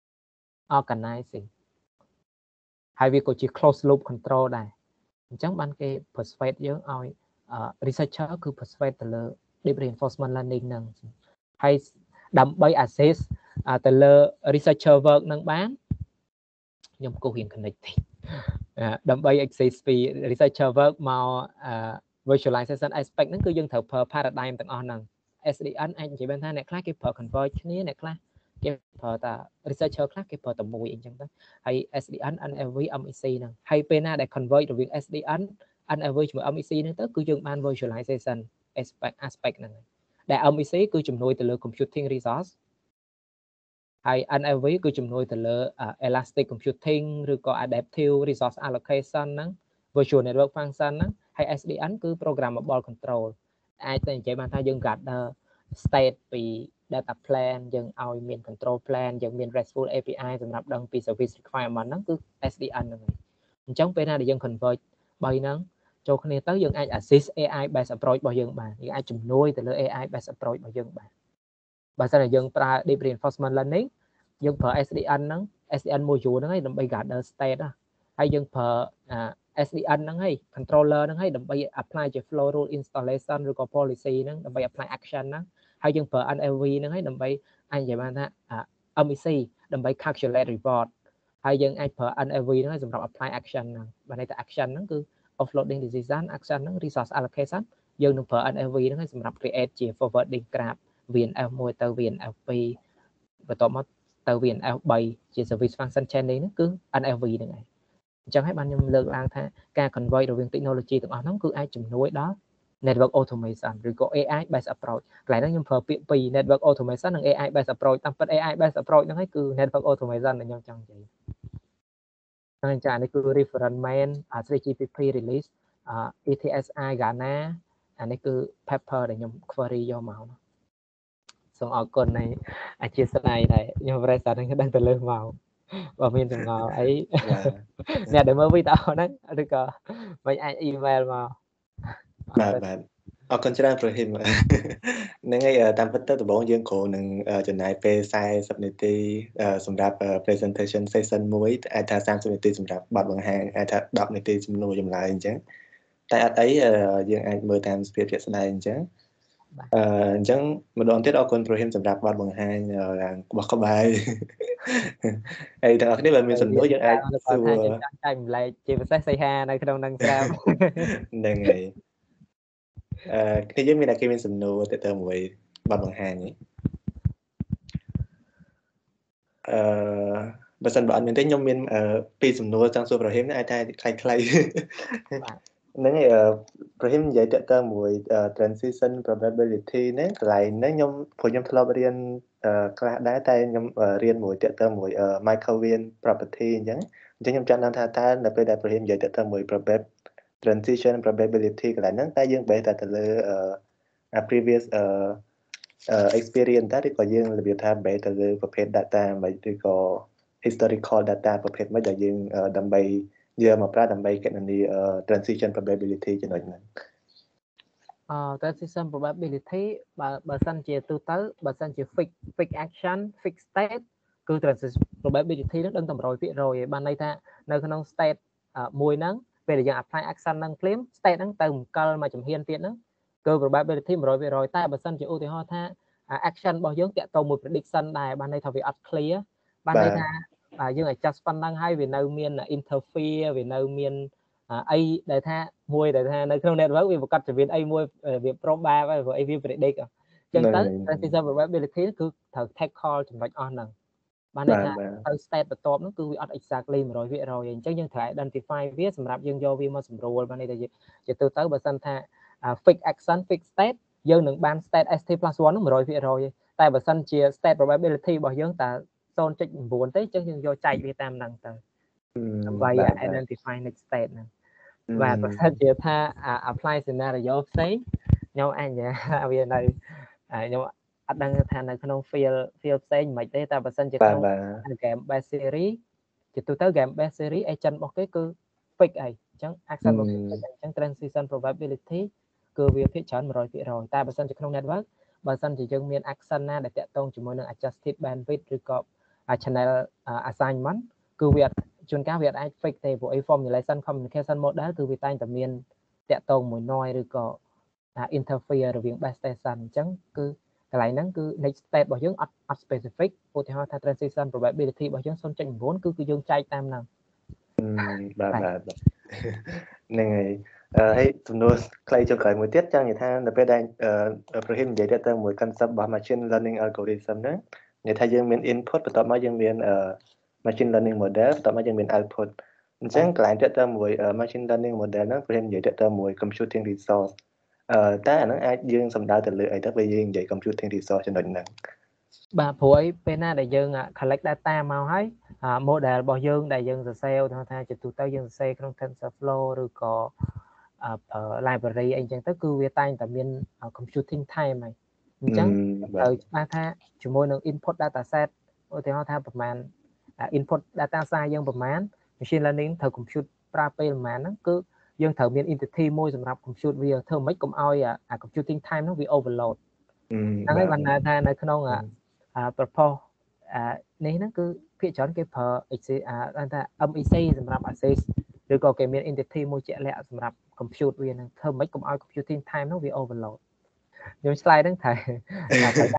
organizing ហើយវាក៏ជា closed loop control ដែរអញ្ចឹងបានគេ persuade យើងឲ្យ researcher គឺ persuade ទៅលើ deep reinforcement learning ហ្នឹងហើយដើម្បី access ទៅលើ researcher work ហ្នឹងបានខ្ញុំគូសរៀង connect តិចដើម្បី access ពី researcher work មក visualization aspect ហ្នឹងគឺយើងត្រូវប្រើ paradigm ទាំងអស់ហ្នឹង SDN អាចនិយាយបានថាអ្នកខ្លះគេប្រើ converge គ្នាអ្នកខ្លះគេប្រើតា researcher ខ្លះគេប្រើតែមួយអីចឹងទៅហើយ SDN NLV MEC ហ្នឹងហើយពេលណាដែល converge រវាង SDN NLV ជាមួយ MEC ហ្នឹងទៅគឺយើងបាន visualization aspect ហ្នឹងដែល MEC គឺជំនួយទៅលើ computing resource ហើយ NLV គឺជំនួយទៅលើ elastic computing ឬក៏ adaptive resource allocation ហ្នឹង virtual network function ហ្នឹងហើយ SDN គឺ programmable control អាចតែនិយាយបានថាយើង gather state ពី data plan យើងឲ្យមាន control plan យើងមាន RESTful API សម្រាប់ដឹងពី service requirement ហ្នឹងគឺ SDN ហ្នឹងអញ្ចឹងពេលណាដែលយើង converge 3ហ្នឹងចូលគ្នាទៅយើងអាច assist AI based approach របស់យើងបានយើងអាចជំនួយទៅលើ AI based approach របស់យើងបានបើសិនជាយើងប្រើ deep reinforcement learning យើងប្រើ SDN ហ្នឹង SDN module ហ្នឹងហើយដើម្បី gather state ហើយយើងប្រើ SDN ហ្នឹងហើយ controller ហ្នឹងហើយដើម្បី apply ជា flow rule installation ឬក៏ policy ហ្នឹងដើម្បី apply action ហ្នឹងហើយយើងប្រើ NLV ហ្នឹងហើយដើម្បីអាចនិយាយបានថា MEC ដើម្បី calculate reward ហើយយើងអាចប្រើ NLV ហ្នឹងសម្រាប់ apply action ហ្នឹងបើន័យថា action ហ្នឹងគឺ offloading decision action ហ្នឹង resource allocation យើងនឹងប្រើ NLV ហ្នឹងសម្រាប់ create ជា forwarding graph VNF 1ទៅ VNF 2បន្ទាប់មកទៅ VNF 3ជា service function chain នេះគឺ NLV ហ្នឹងឯងអញ្ចឹងហើយបានខ្ញុំលើកឡើងថាការ convert រវាង technology ទាំងអស់ហ្នឹងគឺអាចជំនួយដល់ network automation ឬក៏ AI based approach កន្លែងហ្នឹងខ្ញុំប្រើពាក្យពីរ network automation និង AI based approach តាមពិត AI based approach ហ្នឹងហើយគឺ network automation ដែលខ្ញុំចង់និយាយហើយចានេះគឺ reference main 3GPP release ETSI Ghana អានេះគឺ paper ដែលខ្ញុំ query យកមកសូមអរគុណនៃអធិស្ឋានដែរខ្ញុំប្រែសារហ្នឹងដឹងទៅលើមកបើមានចម្ងល់អីអ្នកដែលមើលវីដេអូហ្នឹងឬក៏មិនអាច email មកបាទអរគុណច្រើនប្រហែលហ្នឹងហើយតាមពិតទៅដំបូងយើងគ្រូនឹងចំណាយពេល40នាទីសម្រាប់ presentation session មួយអាចថា30នាទីសម្រាប់បទបង្ហាញអាចថា10នាទីជំនួសចម្លើយអញ្ចឹងតែអត់អីយើងអាចមើលតាមស្ពានជាក់ស្ដែងអញ្ចឹងអញ្ចឹងម្ដងទៀតអរគុណប្រហែលសម្រាប់បទបង្ហាញក្បោះក្បាយហើយទាំងអស់គ្នាបើមានសំណួរយើងអាចសួរចែកម្លែកជាពិសេសសីហានៅក្នុងនឹងច្រើនហ្នឹងហើយគ្នាយើងមានតែគេមានសំណួរទៅមួយបទបង្ហាញនេះបើសិនបើអត់មានទេខ្ញុំមានពីរសំណួរចង់សួរប្រហែលអាចថាខ្លីៗហ្នឹងហើយប្រហែលនិយាយតើតើមួយ transition probability ហ្នឹងកន្លែងហ្នឹងខ្ញុំធ្លាប់រៀនខ្លះដែរតែខ្ញុំរៀនមួយតើតើមួយ Michaelian property អញ្ចឹងខ្ញុំចង់ដឹងថាតើនៅពេលដែលប្រហែលនិយាយតើតើមួយ transition probability កន្លែងហ្នឹងតែយើងបែរតែទៅលើprevious experience តែឬក៏យើងរបៀបថាបែរទៅលើប្រភេទ data មិនឬក៏ historical data ប្រភេទមិនដែលយើងដើម្បីយកមកប្រើដើម្បីគណនា transition probability ចំណុចហ្នឹង transition probability បើសិនជាទូទៅបើសិនជា fix action fix state គឺ transition probability ហ្នឹងដឹងតែ 100% ឯងបានន័យថានៅក្នុង state មួយហ្នឹងពេលដែលយើង apply action ហ្នឹងភ្លាម state ហ្នឹងទៅបង្កលមកជំហានទៀតហ្នឹងគឺ probability 100% តែបើសិនជាឧទាហរណ៍ថា action របស់យើងតាក់ទងមួយ prediction ដែរបានន័យថាវាអត់ clear បានន័យថាយើង adjust ប៉ុណ្ណឹងហើយវានៅមាន interfere វានៅមានអីដែលថាមួយដែលថានៅក្នុង network វាប្រកាសជាមានអីមួយវា probable ហើយព្រោះអីវា predict អញ្ចឹងទៅ transition probability គឺត្រូវ take call ចំណុចអស់ហ្នឹងបានន័យថាទៅ state បន្ទាប់ហ្នឹងគឺវាអត់ exactly 100%អញ្ចឹងយើងត្រូវ identify វាសម្រាប់យើងយកវាមកសម្រួលបានន័យថាជាទូទៅបើសិនថា fix action fix state យើងនឹងបាន state st+1 ហ្នឹង 100% តែបើសិនជា state probability របស់យើងតើ 0.9 ទេអញ្ចឹងយើងយកចែកវាតាមហ្នឹងទៅដើម្បី identify next state ហ្នឹងបាទបើសិនជាថា apply scenario ផ្សេងខ្ញុំអាចនិយាយវានៅខ្ញុំអត់ដឹងថានៅក្នុង field ផ្សេងមិនទេតែបើសិនជាក្នុង game base series ជាទូទៅ game base series agent របស់គេគឺ fix អីអញ្ចឹង action របស់គេអញ្ចឹង transition probability គឺវាភាគច្រើន 100% តែបើសិនជាក្នុង network បើសិនជាយើងមាន action ណាដែលតាក់ទងជាមួយនឹង adjusted bandwidth ឬក៏ channel assignment គឺវាជួនកាលវាអាច fix ទេព្រោះ formulation communication model គឺវាតែងតែមានតាក់ទងមួយ noise ឬក៏ interfere រវាង base station អញ្ចឹងគឺកន្លែងហ្នឹងគឺ next state របស់យើងអត់ specific ឧទាហរណ៍ថា transition probability របស់យើង 0.9 គឺយើងចែកតាមហ្នឹងបាទហ្នឹងហើយចំនួនខ្លីចុងក្រោយមួយទៀតចង់និយាយថានៅពេលដែលប្រហែលនិយាយទៅមួយ concept របស់ machine learning algorithm ហ្នឹងនិយាយថាយើងមាន input បន្ទាប់មកយើងមានmachine learning model បន្ទាប់មកយើងមាន output អញ្ចឹងកន្លែងទៅមួយ machine learning model ហ្នឹងប្រហែលនិយាយទៅមួយ computing resource តែអាហ្នឹងអាចយើងសំដៅទៅលើអីទៅពេលយើងនិយាយ computing resource ចំណុចហ្នឹងបាទព្រោះអីពេលណាដែលយើង collect data មកហើយ model របស់យើងដែលយើងសរសេរថាជាទូទៅយើងសរសេរក្នុង TensorFlow ឬក៏library អីចឹងទៅគឺវាតែងតែមាន computing time ហើយអញ្ចឹងត្រូវច្បាស់ថាជាមួយនឹង input data set ឧទាហរណ៍ថាប្រហែល input data size យើងប្រហែល machine learning ត្រូវ compute ប្រើពេលប្រហែលហ្នឹងគឺយើងត្រូវមាន entity មួយសម្រាប់ compute វាធ្វើម៉េចកុំឲ្យ computing time ហ្នឹងវា overload ហ្នឹងហើយបានថានៅក្នុង purpose នេះហ្នឹងគឺភាគច្រើនគេប្រើ ថា MEC សម្រាប់ access ឬក៏គេមាន entity មួយជាក់លាក់សម្រាប់ compute វាហ្នឹងធ្វើម៉េចកុំឲ្យ computing time ហ្នឹងវា overload ខ្ញុំឆ្លើយហ្នឹងថា